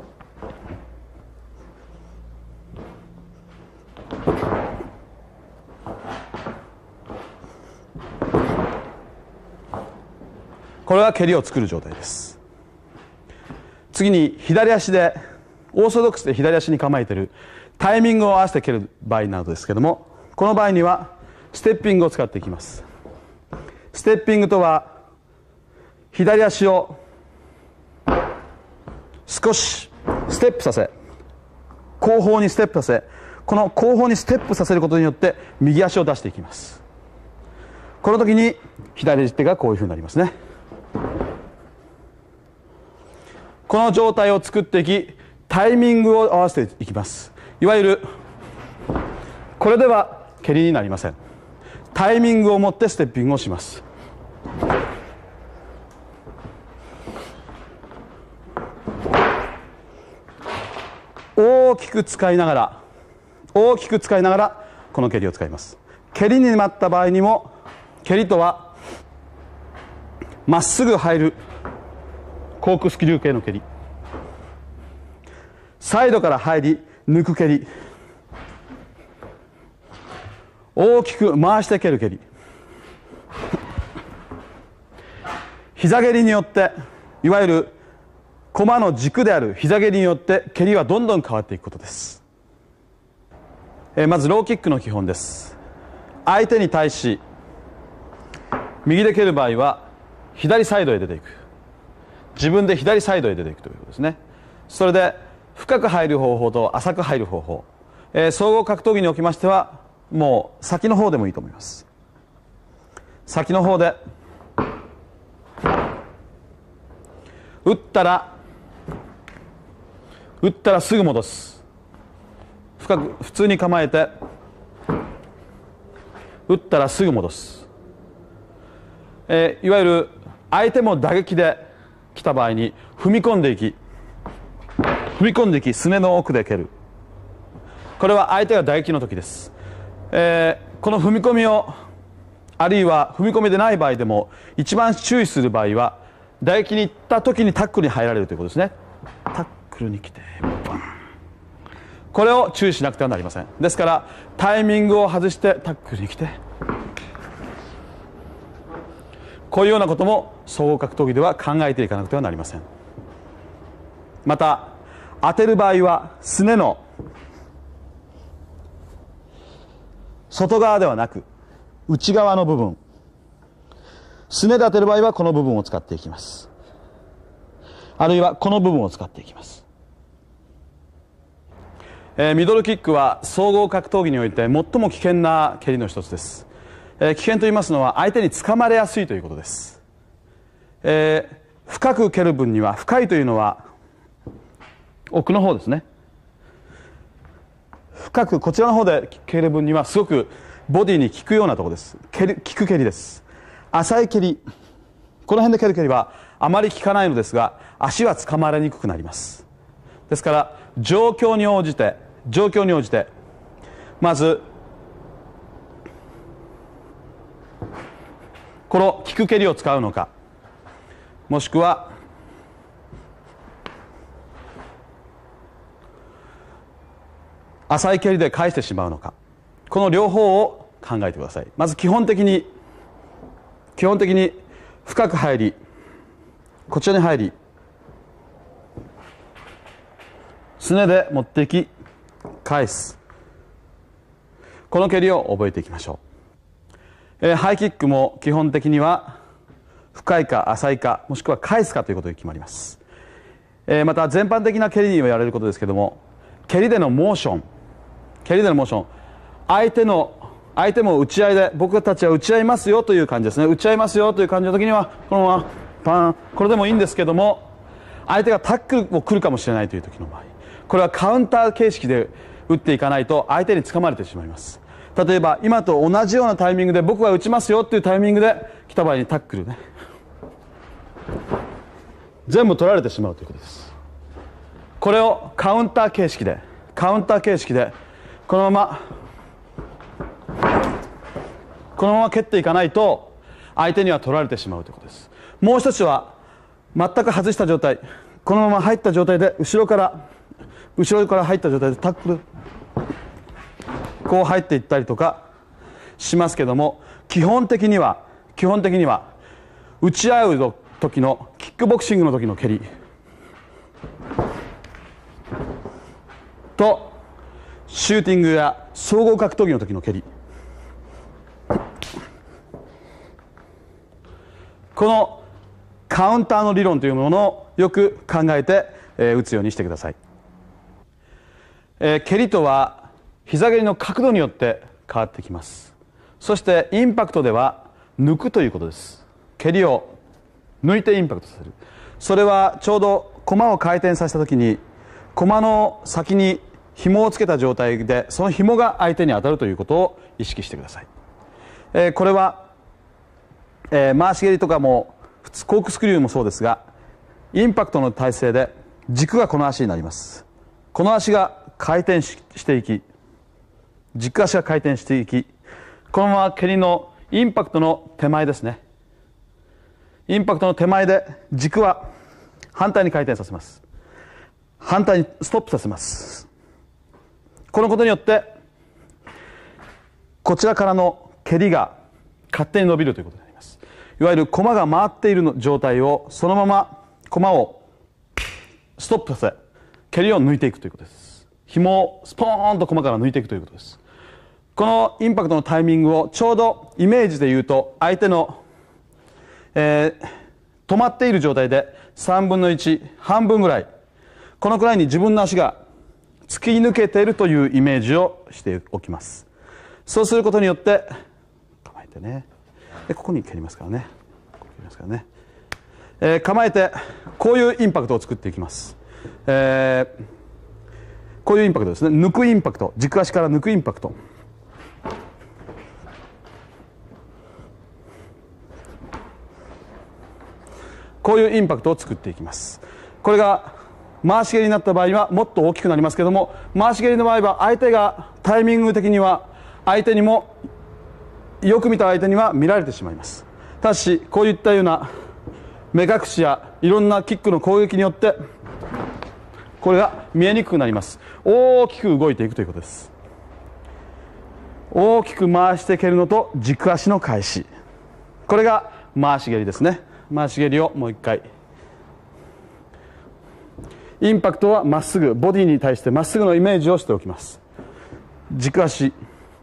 これは蹴りを作る状態です。次に左足で、オーソドックスで左足に構えている、タイミングを合わせて蹴る場合などですけども、この場合にはステッピングを使っていきます。ステッピングとは左足を少しステップさせ、後方にステップさせ、この後方にステップさせることによって右足を出していきます。この時に左手がこういうふうになりますね。この状態を作っていき、タイミングを合わせていきます。いわゆるこれでは蹴りになりません。タイミングを持ってステッピングをします。大きく使いながら大きく使いながらこの蹴りを使います。蹴りになった場合にも、蹴りとはまっすぐ入るコークスクリュー系の蹴り、サイドから入り抜く蹴り、大きく回して蹴る蹴り、膝蹴りによって、いわゆる駒の軸である膝蹴りによって蹴りはどんどん変わっていくことです。えー、まずローキックの基本です。相手に対し右で蹴る場合は左サイドへ出ていく、自分で左サイドへ出ていくということですね。それで深く入る方法と浅く入る方法、えー、総合格闘技におきましてはもう先の方でもいいと思います。先の方で打ったら打ったらすぐ戻す、深く普通に構えて打ったらすぐ戻す、えー、いわゆる相手も打撃で来た場合に踏み込んでいき踏み込んでいきすねの奥で蹴る、これは相手が打撃の時です。えー、この踏み込みをあるいは踏み込みでない場合でも一番注意する場合は打撃に行った時にタックルに入られるということですね。タックルに来てバン、これを注意しなくてはなりません。ですからタイミングを外してタックルに来て、こういうようなことも総合格闘技では考えていかなくてはなりません。また当てる場合はすねの外側ではなく内側の部分、すねで当てる場合はこの部分を使っていきます。あるいはこの部分を使っていきます。えー、ミドルキックは総合格闘技において最も危険な蹴りの一つです。えー、危険と言いますのは相手につかまれやすいということです。えー、深く蹴る分には、深いというのは奥の方ですね。深くこちらの方で蹴る分にはすごくボディに効くようなところです。蹴り、効く蹴りです。浅い蹴り、この辺で蹴る蹴りはあまり効かないのですが足はつかまれにくくなります。ですから状況に応じて状況に応じてまずこの効く蹴りを使うのか、もしくは浅い蹴りで返してしまうのか、この両方を考えてください。まず基本的に基本的に深く入り、こちらに入り、すねで持っていき返す、この蹴りを覚えていきましょう。えー、ハイキックも基本的には深いか浅いかもしくは返すかということで決まります。えー、また全般的な蹴りに言われることですけれども、蹴りでのモーション蹴りでのモーション、相手の相手も打ち合いで、僕たちは打ち合いますよという感じですね。打ち合いますよという感じの時にはこのままパン、これでもいいんですけども、相手がタックルを来るかもしれないという時の場合、これはカウンター形式で打っていかないと相手につかまれてしまいます。例えば今と同じようなタイミングで僕が打ちますよというタイミングで来た場合にタックルね、全部取られてしまうということです。これをカウンター形式でカウンター形式でこのままこのまま蹴っていかないと相手には取られてしまうということです。もう一つは全く外した状態、このまま入った状態で後ろから後ろから入った状態でタックル、こう入っていったりとかしますけども、基本的には基本的には打ち合う時のキックボクシングの時の蹴りとシューティングや総合格闘技の時の蹴り、このカウンターの理論というものをよく考えて、えー、打つようにしてください。えー、蹴りとは膝蹴りの角度によって変わってきます。そしてインパクトでは抜くということです。蹴りを抜いてインパクトさせる、それはちょうど駒を回転させた時に駒の先に紐をつけた状態でその紐が相手に当たるということを意識してください。えー、これはえー、回し蹴りとかも普通コークスクリューもそうですが、インパクトの体勢で軸がこの足になります。この足が回転 し, していき軸足が回転していき、このまま蹴りのインパクトの手前ですね、インパクトの手前で軸は反対に回転させます。反対にストップさせます。このことによってこちらからの蹴りが勝手に伸びるということになります。いわゆる駒が回っている状態をそのまま駒をストップさせ、蹴りを抜いていくということです。紐をスポーンと駒から抜いていくということです。このインパクトのタイミングをちょうどイメージで言うと、相手の、えー、止まっている状態でさんぶんのいち、半分ぐらい、このくらいに自分の足が突き抜けているというイメージをしておきます。そうすることによって構えてね、でここに蹴りますからね、ここ蹴りますからね、えー、構えてこういうインパクトを作っていきます。えー、こういうインパクトですね。抜くインパクト、軸足から抜くインパクト。こういうインパクトを作っていきます。これが回し蹴りになった場合はもっと大きくなりますけども、回し蹴りの場合は相手がタイミング的には相手にも、よく見た相手には見られてしまいます。ただしこういったような目隠しやいろんなキックの攻撃によってこれが見えにくくなります。大きく動いていくということです。大きく回して蹴るのと軸足の返し、これが回し蹴りですね。回し蹴りをもう一回。インパクトはまっすぐ、ボディに対してまっすぐのイメージをしておきます。軸足、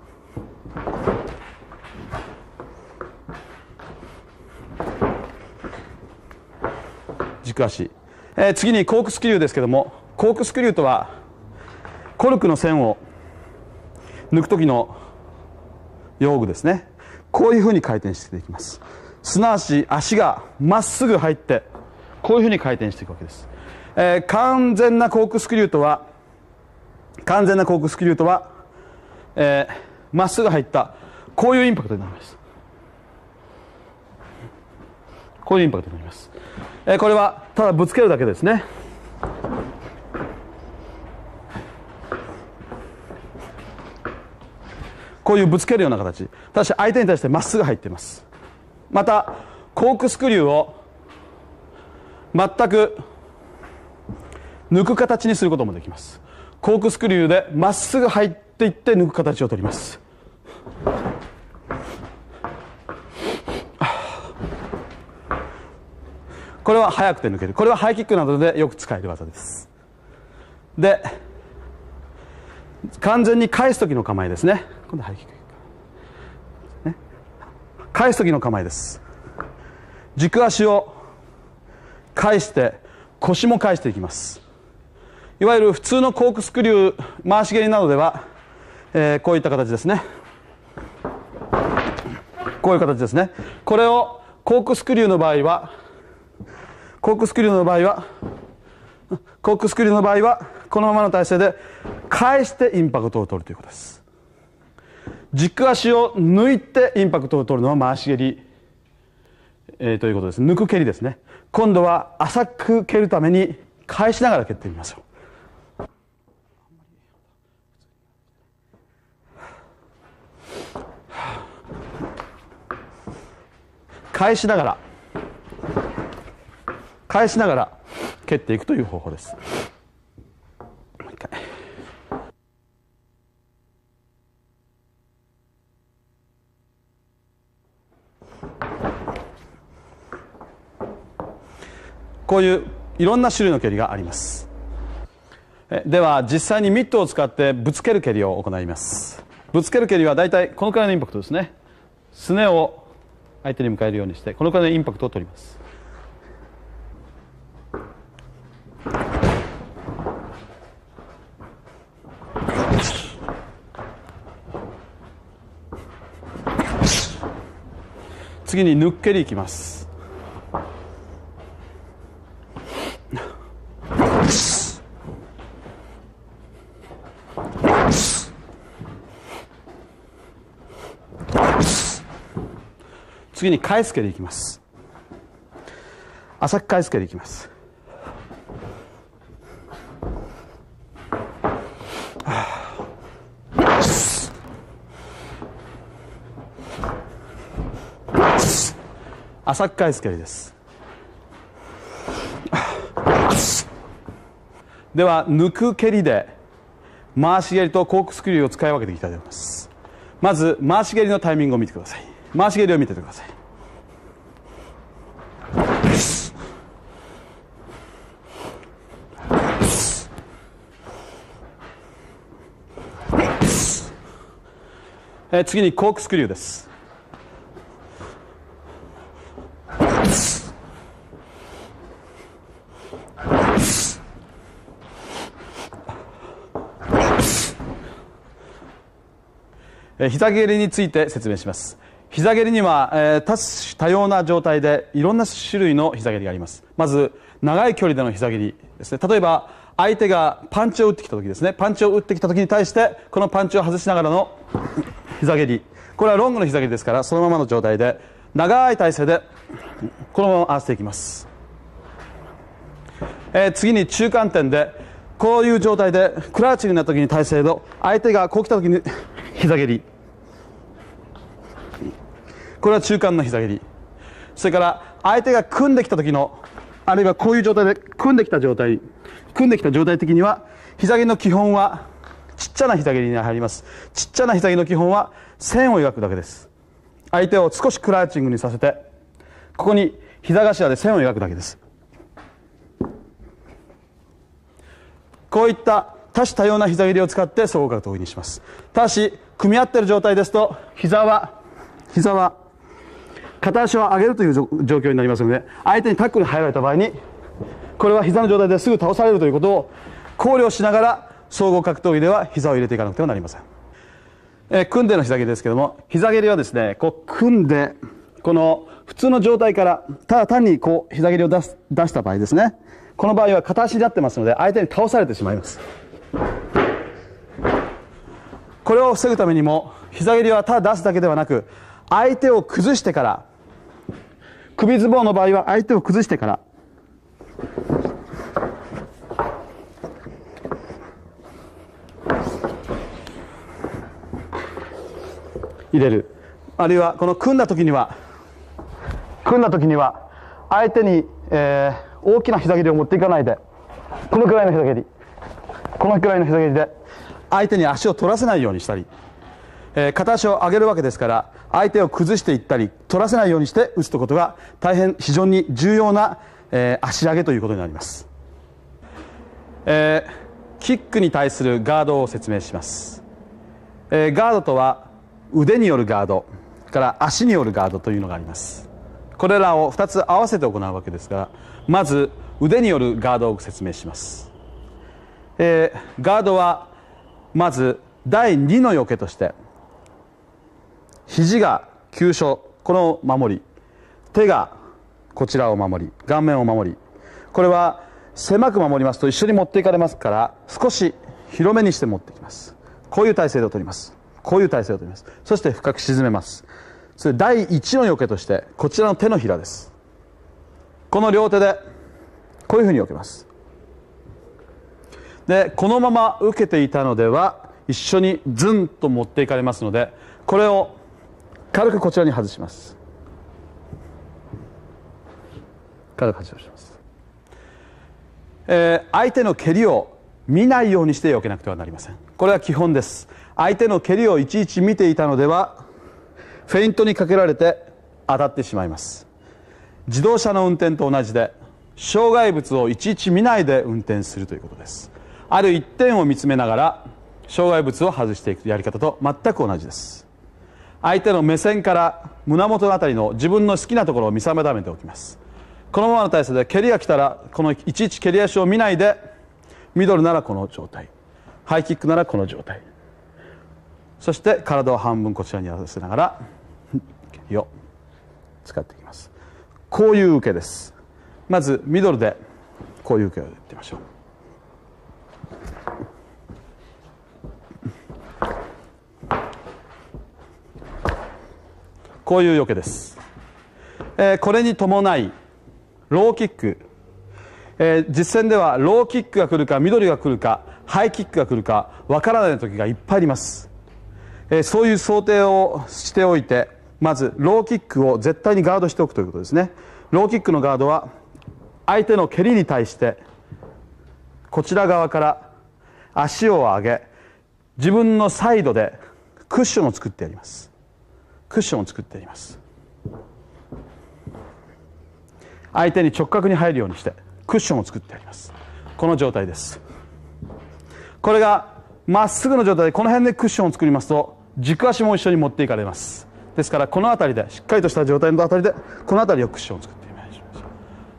軸足、えー、次にコークスクリューですけども、コークスクリューとはコルクの線を抜く時の用具ですね。こういうふうに回転していきます。すなわち足がまっすぐ入ってこういうふうに回転していくわけです。えー、完全なコークスクリューとは完全なコークスクリューとはま、えー、っすぐ入ったこういうインパクトになります。こういうインパクトになります。えー、これはただぶつけるだけですね。こういうぶつけるような形。ただし相手に対してまっすぐ入っています。またコークスクリューを全く抜く形にすることもできます。コークスクリューでまっすぐ入っていって抜く形を取ります。これは速くて抜ける。これはハイキックなどでよく使える技です。で、完全に返す時の構えですね。今度ハイキック、ね、返す時の構えです。軸足を返して腰も返していきます。いわゆる普通のコークスクリュー回し蹴りなどでは、えー、こういった形ですね。こういう形ですね。これをコークスクリューの場合はコークスクリューの場合はコークスクリューの場合はこのままの体勢で返してインパクトを取るということです。軸足を抜いてインパクトを取るのは回し蹴り、えー、ということです。抜く蹴りですね。今度は浅く蹴るために返しながら蹴ってみましょう。返しながら返しながら蹴っていくという方法です。もう一回。こういういろんな種類の蹴りがあります。えでは実際にミットを使ってぶつける蹴りを行います。ぶつける蹴りはだいたいこのくらいのインパクトですね。すねを相手に迎えるようにしてこのくらいのインパクトを取ります。次に抜く蹴りいきます。次に返す蹴りいきます。浅く返す蹴りいきます。浅く返す蹴りです。 では抜く蹴りで回し蹴りとコークスクリューを使い分けていきたいと思います。まず回し蹴りのタイミングを見てください。回し蹴りを見ててください。えー、次にコークスクリューです。えー、膝蹴りについて説明します。膝蹴りには、えー、多種多様な状態でいろんな種類の膝蹴りがあります。まず長い距離での膝蹴りですね。例えば相手がパンチを打ってきた時ですね。パンチを打ってきた時に対してこのパンチを外しながらの膝蹴り、これはロングの膝蹴りですから、そのままの状態で長い体勢でこのまま合わせていきます。えー、次に中間点でこういう状態でクラウチングになった時に体勢の相手がこう来た時に膝蹴り、これは中間の膝蹴り。それから相手が組んできた時の、あるいはこういう状態で組んできた状態、組んできた状態的には膝蹴りの基本はちっちゃな膝蹴りに入ります。ちっちゃな膝蹴りの基本は線を描くだけです。相手を少しクラウチングにさせて、ここに膝頭で線を描くだけです。こういった多種多様な膝蹴りを使って総合格闘技にします。ただし組み合っている状態ですと膝は膝は片足を上げるという状況になりますので、相手にタックルに入られた場合にこれは膝の状態ですぐ倒されるということを考慮しながら総合格闘技では膝を入れていかなくてはなりません。えー、組んでの膝蹴りですけども、膝蹴りはですね、こう組んでこの普通の状態からただ単にこう膝蹴りを出す出した場合ですね、この場合は片足になってますので相手に倒されてしまいます。これを防ぐためにも膝蹴りはただ出すだけではなく、相手を崩してから、首相撲の場合は相手を崩してから入れる、あるいはこの組んだ時には組んだ時には相手に、えー、大きな膝蹴りを持っていかないで、このくらいの膝蹴り、このくらいの膝蹴りで相手に足を取らせないようにしたり、えー、片足を上げるわけですから相手を崩していったり取らせないようにして打つということが大変非常に重要な、えー、足上げということになります。えー、キックに対するガードを説明します。えー、ガードとは腕によるガードから足によるガードというのがあります。これらをふたつ合わせて行うわけですが、まず腕によるガードを説明します。えー、ガードはまずだいにのよけとして肘が急所、この守り、手がこちらを守り、顔面を守り、これは狭く守りますと一緒に持っていかれますから少し広めにして持ってきます。こういう体勢で取ります。こういう体勢を取ります。そして深く沈めます。それだいいちのよけとしてこちらの手のひらです。この両手でこういうふうに避けます。でこのまま受けていたのでは一緒にズンと持っていかれますので、これを軽くこちらに外します。軽く外します。えー、相手の蹴りを見ないようにして避けなくてはなりません。これは基本です。相手の蹴りをいちいち見ていたのではフェイントにかけられて当たってしまいます。自動車の運転と同じで障害物をいちいち見ないで運転するということです。ある一点を見つめながら障害物を外していくやり方と全く同じです。相手の目線から胸元のあたりの自分の好きなところを見定めておきます。このままの体勢で蹴りが来たらこのいちいち蹴り足を見ないで、ミドルならこの状態、ハイキックならこの状態、そして体を半分こちらに合わせながら蹴りを使っていきます。こういう受けです。まずミドルでこういう受けをやってみましょう。こういうよけです。えー、これに伴いローキック、えー、実戦ではローキックが来るかミドルが来るかハイキックが来るかわからない時がいっぱいあります。えー、そういう想定をしておいて、まずローキックを絶対にガードしておくということですね。ローキックのガードは相手の蹴りに対してこちら側から足を上げ、自分のサイドでクッションを作ってやります。クッションを作ってやります。相手に直角に入るようにしてクッションを作ってやります。この状態です。これがまっすぐの状態でこの辺でクッションを作りますと軸足も一緒に持っていかれます。ですからこの辺りでしっかりとした状態の辺りでこの辺りをクッションを作っていきましょう。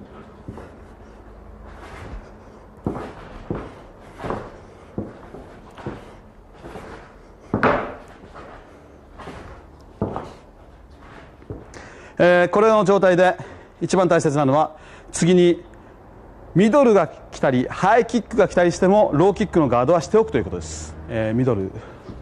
えー、これの状態で一番大切なのは次にミドルが来たりハイキックが来たりしてもローキックのガードはしておくということです。えー、ミドル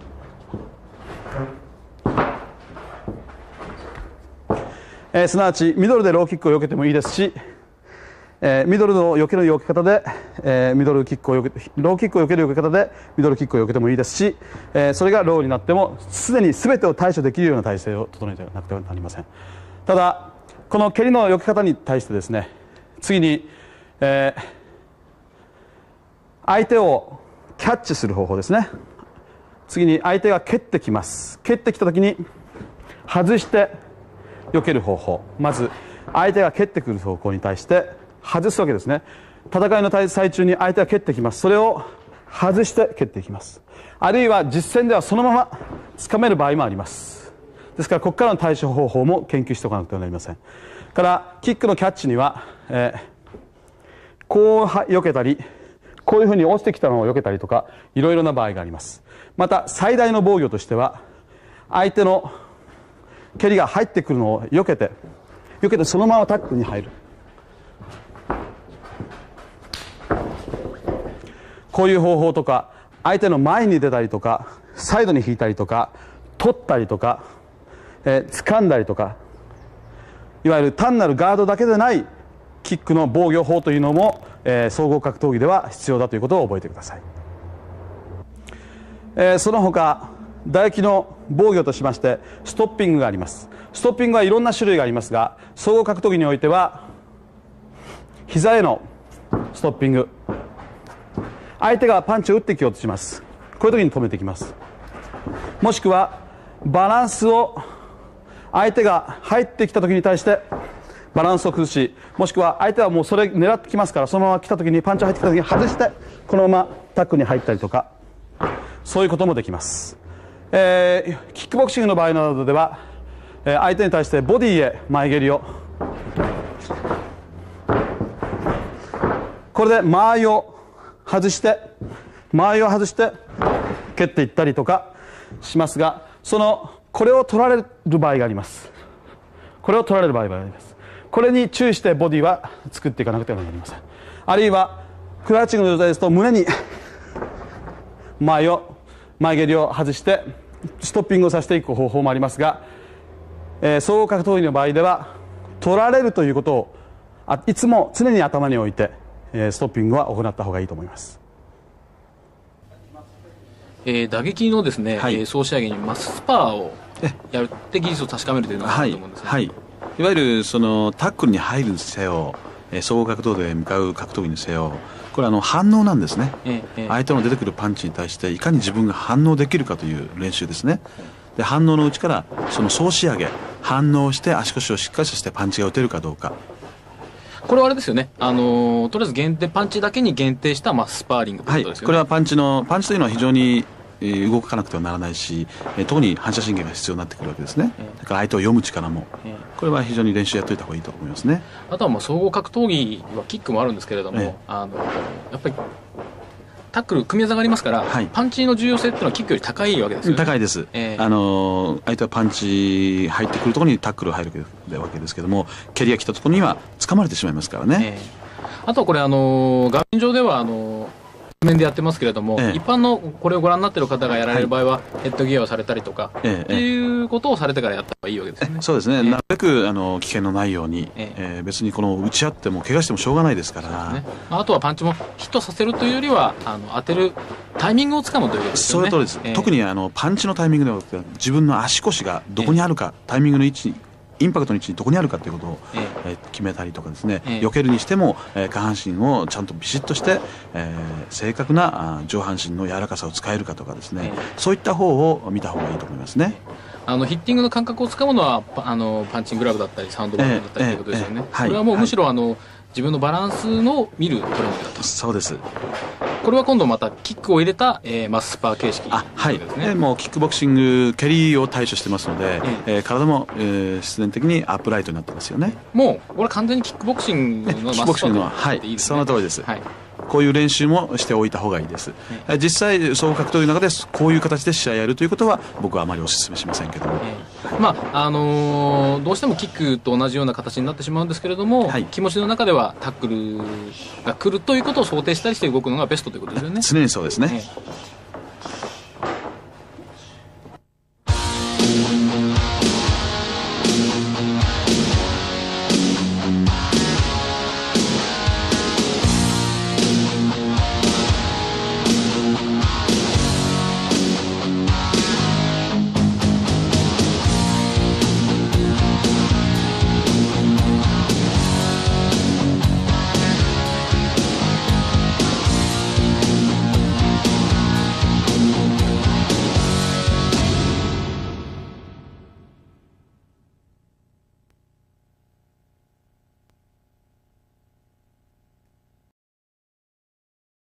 えー、すなわちミドルでローキックを避けてもいいですし、えー、ミドルの避ける避け方で、えー、ミドルキックを避けローキックを避ける避け方でミドルキックを避けてもいいですし、えー、それがローになってもすでに全てを対処できるような体勢を整えてなくてはなりません。ただこの蹴りの避け方に対してですね、次に、えー、相手をキャッチする方法ですね。次に相手が蹴ってきます。蹴ってきた時に外して避ける方法。まず相手が蹴ってくる方向に対して外すわけですね。戦いの最中に相手が蹴ってきます。それを外して蹴っていきます。あるいは実戦ではそのまま掴める場合もあります。ですからここからの対処方法も研究しておかなくてはなりません。からキックのキャッチには、えー、こう避けたりこういうふうに落ちてきたのを避けたりとかいろいろな場合があります。また最大の防御としては相手の蹴りが入ってくるのを避けて避けてそのままタックルに入る、こういう方法とか相手の前に出たりとかサイドに引いたりとか取ったりとか、えー、掴んだりとか、いわゆる単なるガードだけでないキックの防御法というのも、えー、総合格闘技では必要だということを覚えてください。えー、その他打撃の防御としましてストッピングがあります。ストッピングはいろんな種類がありますが、総合格闘技においては膝へのストッピング、相手がパンチを打ってきようとします。こういう時に止めていきます。もしくはバランスを相手が入ってきた時に対してバランスを崩し、もしくは相手はもうそれ狙ってきますからそのまま来た時にパンチ入ってきた時に外してこのままタックに入ったりとか、そういうこともできます。えー、キックボクシングの場合などでは、えー、相手に対してボディへ前蹴りを、これで間合いを外して間合いを外して蹴っていったりとかしますが、そのこれを取られる場合があります。これを取られる場合があります。これに注意してボディは作っていかなくてはなりません。あるいはクラッチングの状態ですと胸に前を前蹴りを外してストッピングをさせていく方法もありますが、えー、総合格闘技の場合では取られるということをあいつも常に頭に置いて、えー、ストッピングは行った方がいいと思います。 えー、打撃のですね、はい、えー、総仕上げにマスパーをやるって技術を確かめるというのがあると思うんですね。 はいはい、いわゆるそのタックルに入るにせよ、えー、総合格闘で向かう格闘技にせよ、これはあの反応なんですね、ええ、相手の出てくるパンチに対していかに自分が反応できるかという練習ですね。で反応のうちからその総仕上げ、反応して足腰をしっかりさせてパンチが打てるかどうか。 これはあれですよね、あのー、とりあえず限定パンチだけに限定したまあスパーリングということですよね。はい、これはパンチのパンチというのは非常に動かなくてはならないし、特に反射神経が必要になってくるわけですね。だから相手を読む力も、これは非常に練習やっておいた方がいいと思いますね。 あとはまあ総合格闘技はキックもあるんですけれども、ええ、あのやっぱりタックル組み技がありますから、はい、パンチの重要性っていうのはキックより高いわけですよね。 高いです、えー、あの相手はパンチ入ってくるところにタックル入るわけですけども、蹴りが来たところには掴まれてしまいますからね。 えー、あとはこれあの画面上ではあの画面でやってますけれども、ええ、一般のこれをご覧になっている方がやられる場合は、はい、ヘッドギアをされたりとか、ええ、っていうことをされてからやった方がいいわけですね。 そうですね、ええ、なるべくあの危険のないように、えええー、別にこの打ち合っても怪我してもしょうがないですから、ね、 あとはパンチもヒットさせるというよりはあの当てるタイミングをつかむということですよね。 そういう通りです、ええ、特にあのパンチのタイミングでは自分の足腰がどこにあるか、ええ、タイミングの位置インパクトの位置にどこにあるかということを、えええー、決めたりとかですね、ええ、避けるにしても、えー、下半身をちゃんとビシッとして、えー、正確な上半身の柔らかさを使えるかとかですね、ええ、そういった方を見た方がいいと思いますね。ええ、 あのヒッティングの感覚をつかむのはあのパンチンググラブだったりサウンドバーだったりということですよね。これはもうむしろあの、はい、自分のバランスの見るトレーニングだと。 そうです。 これは今度またキックを入れた、えー、マススパー形式、 あ、はい、ですね。もうキックボクシング蹴りを対処してますので、ええー、体も、えー、必然的にアップライトになってますよね。 もうこれ完全にキックボクシングのマススパーの、 はい、その通りです。はい、こういう練習もしておいた方がいいです。えー、実際総合格闘技の中でこういう形で試合やるということは僕はあまりお勧めしませんけども、 えー、まああのー、どうしてもキックと同じような形になってしまうんですけれども、はい、気持ちの中ではタックルが来るということを想定したりして動くのがベストということですよね。 常にそうですね。 えー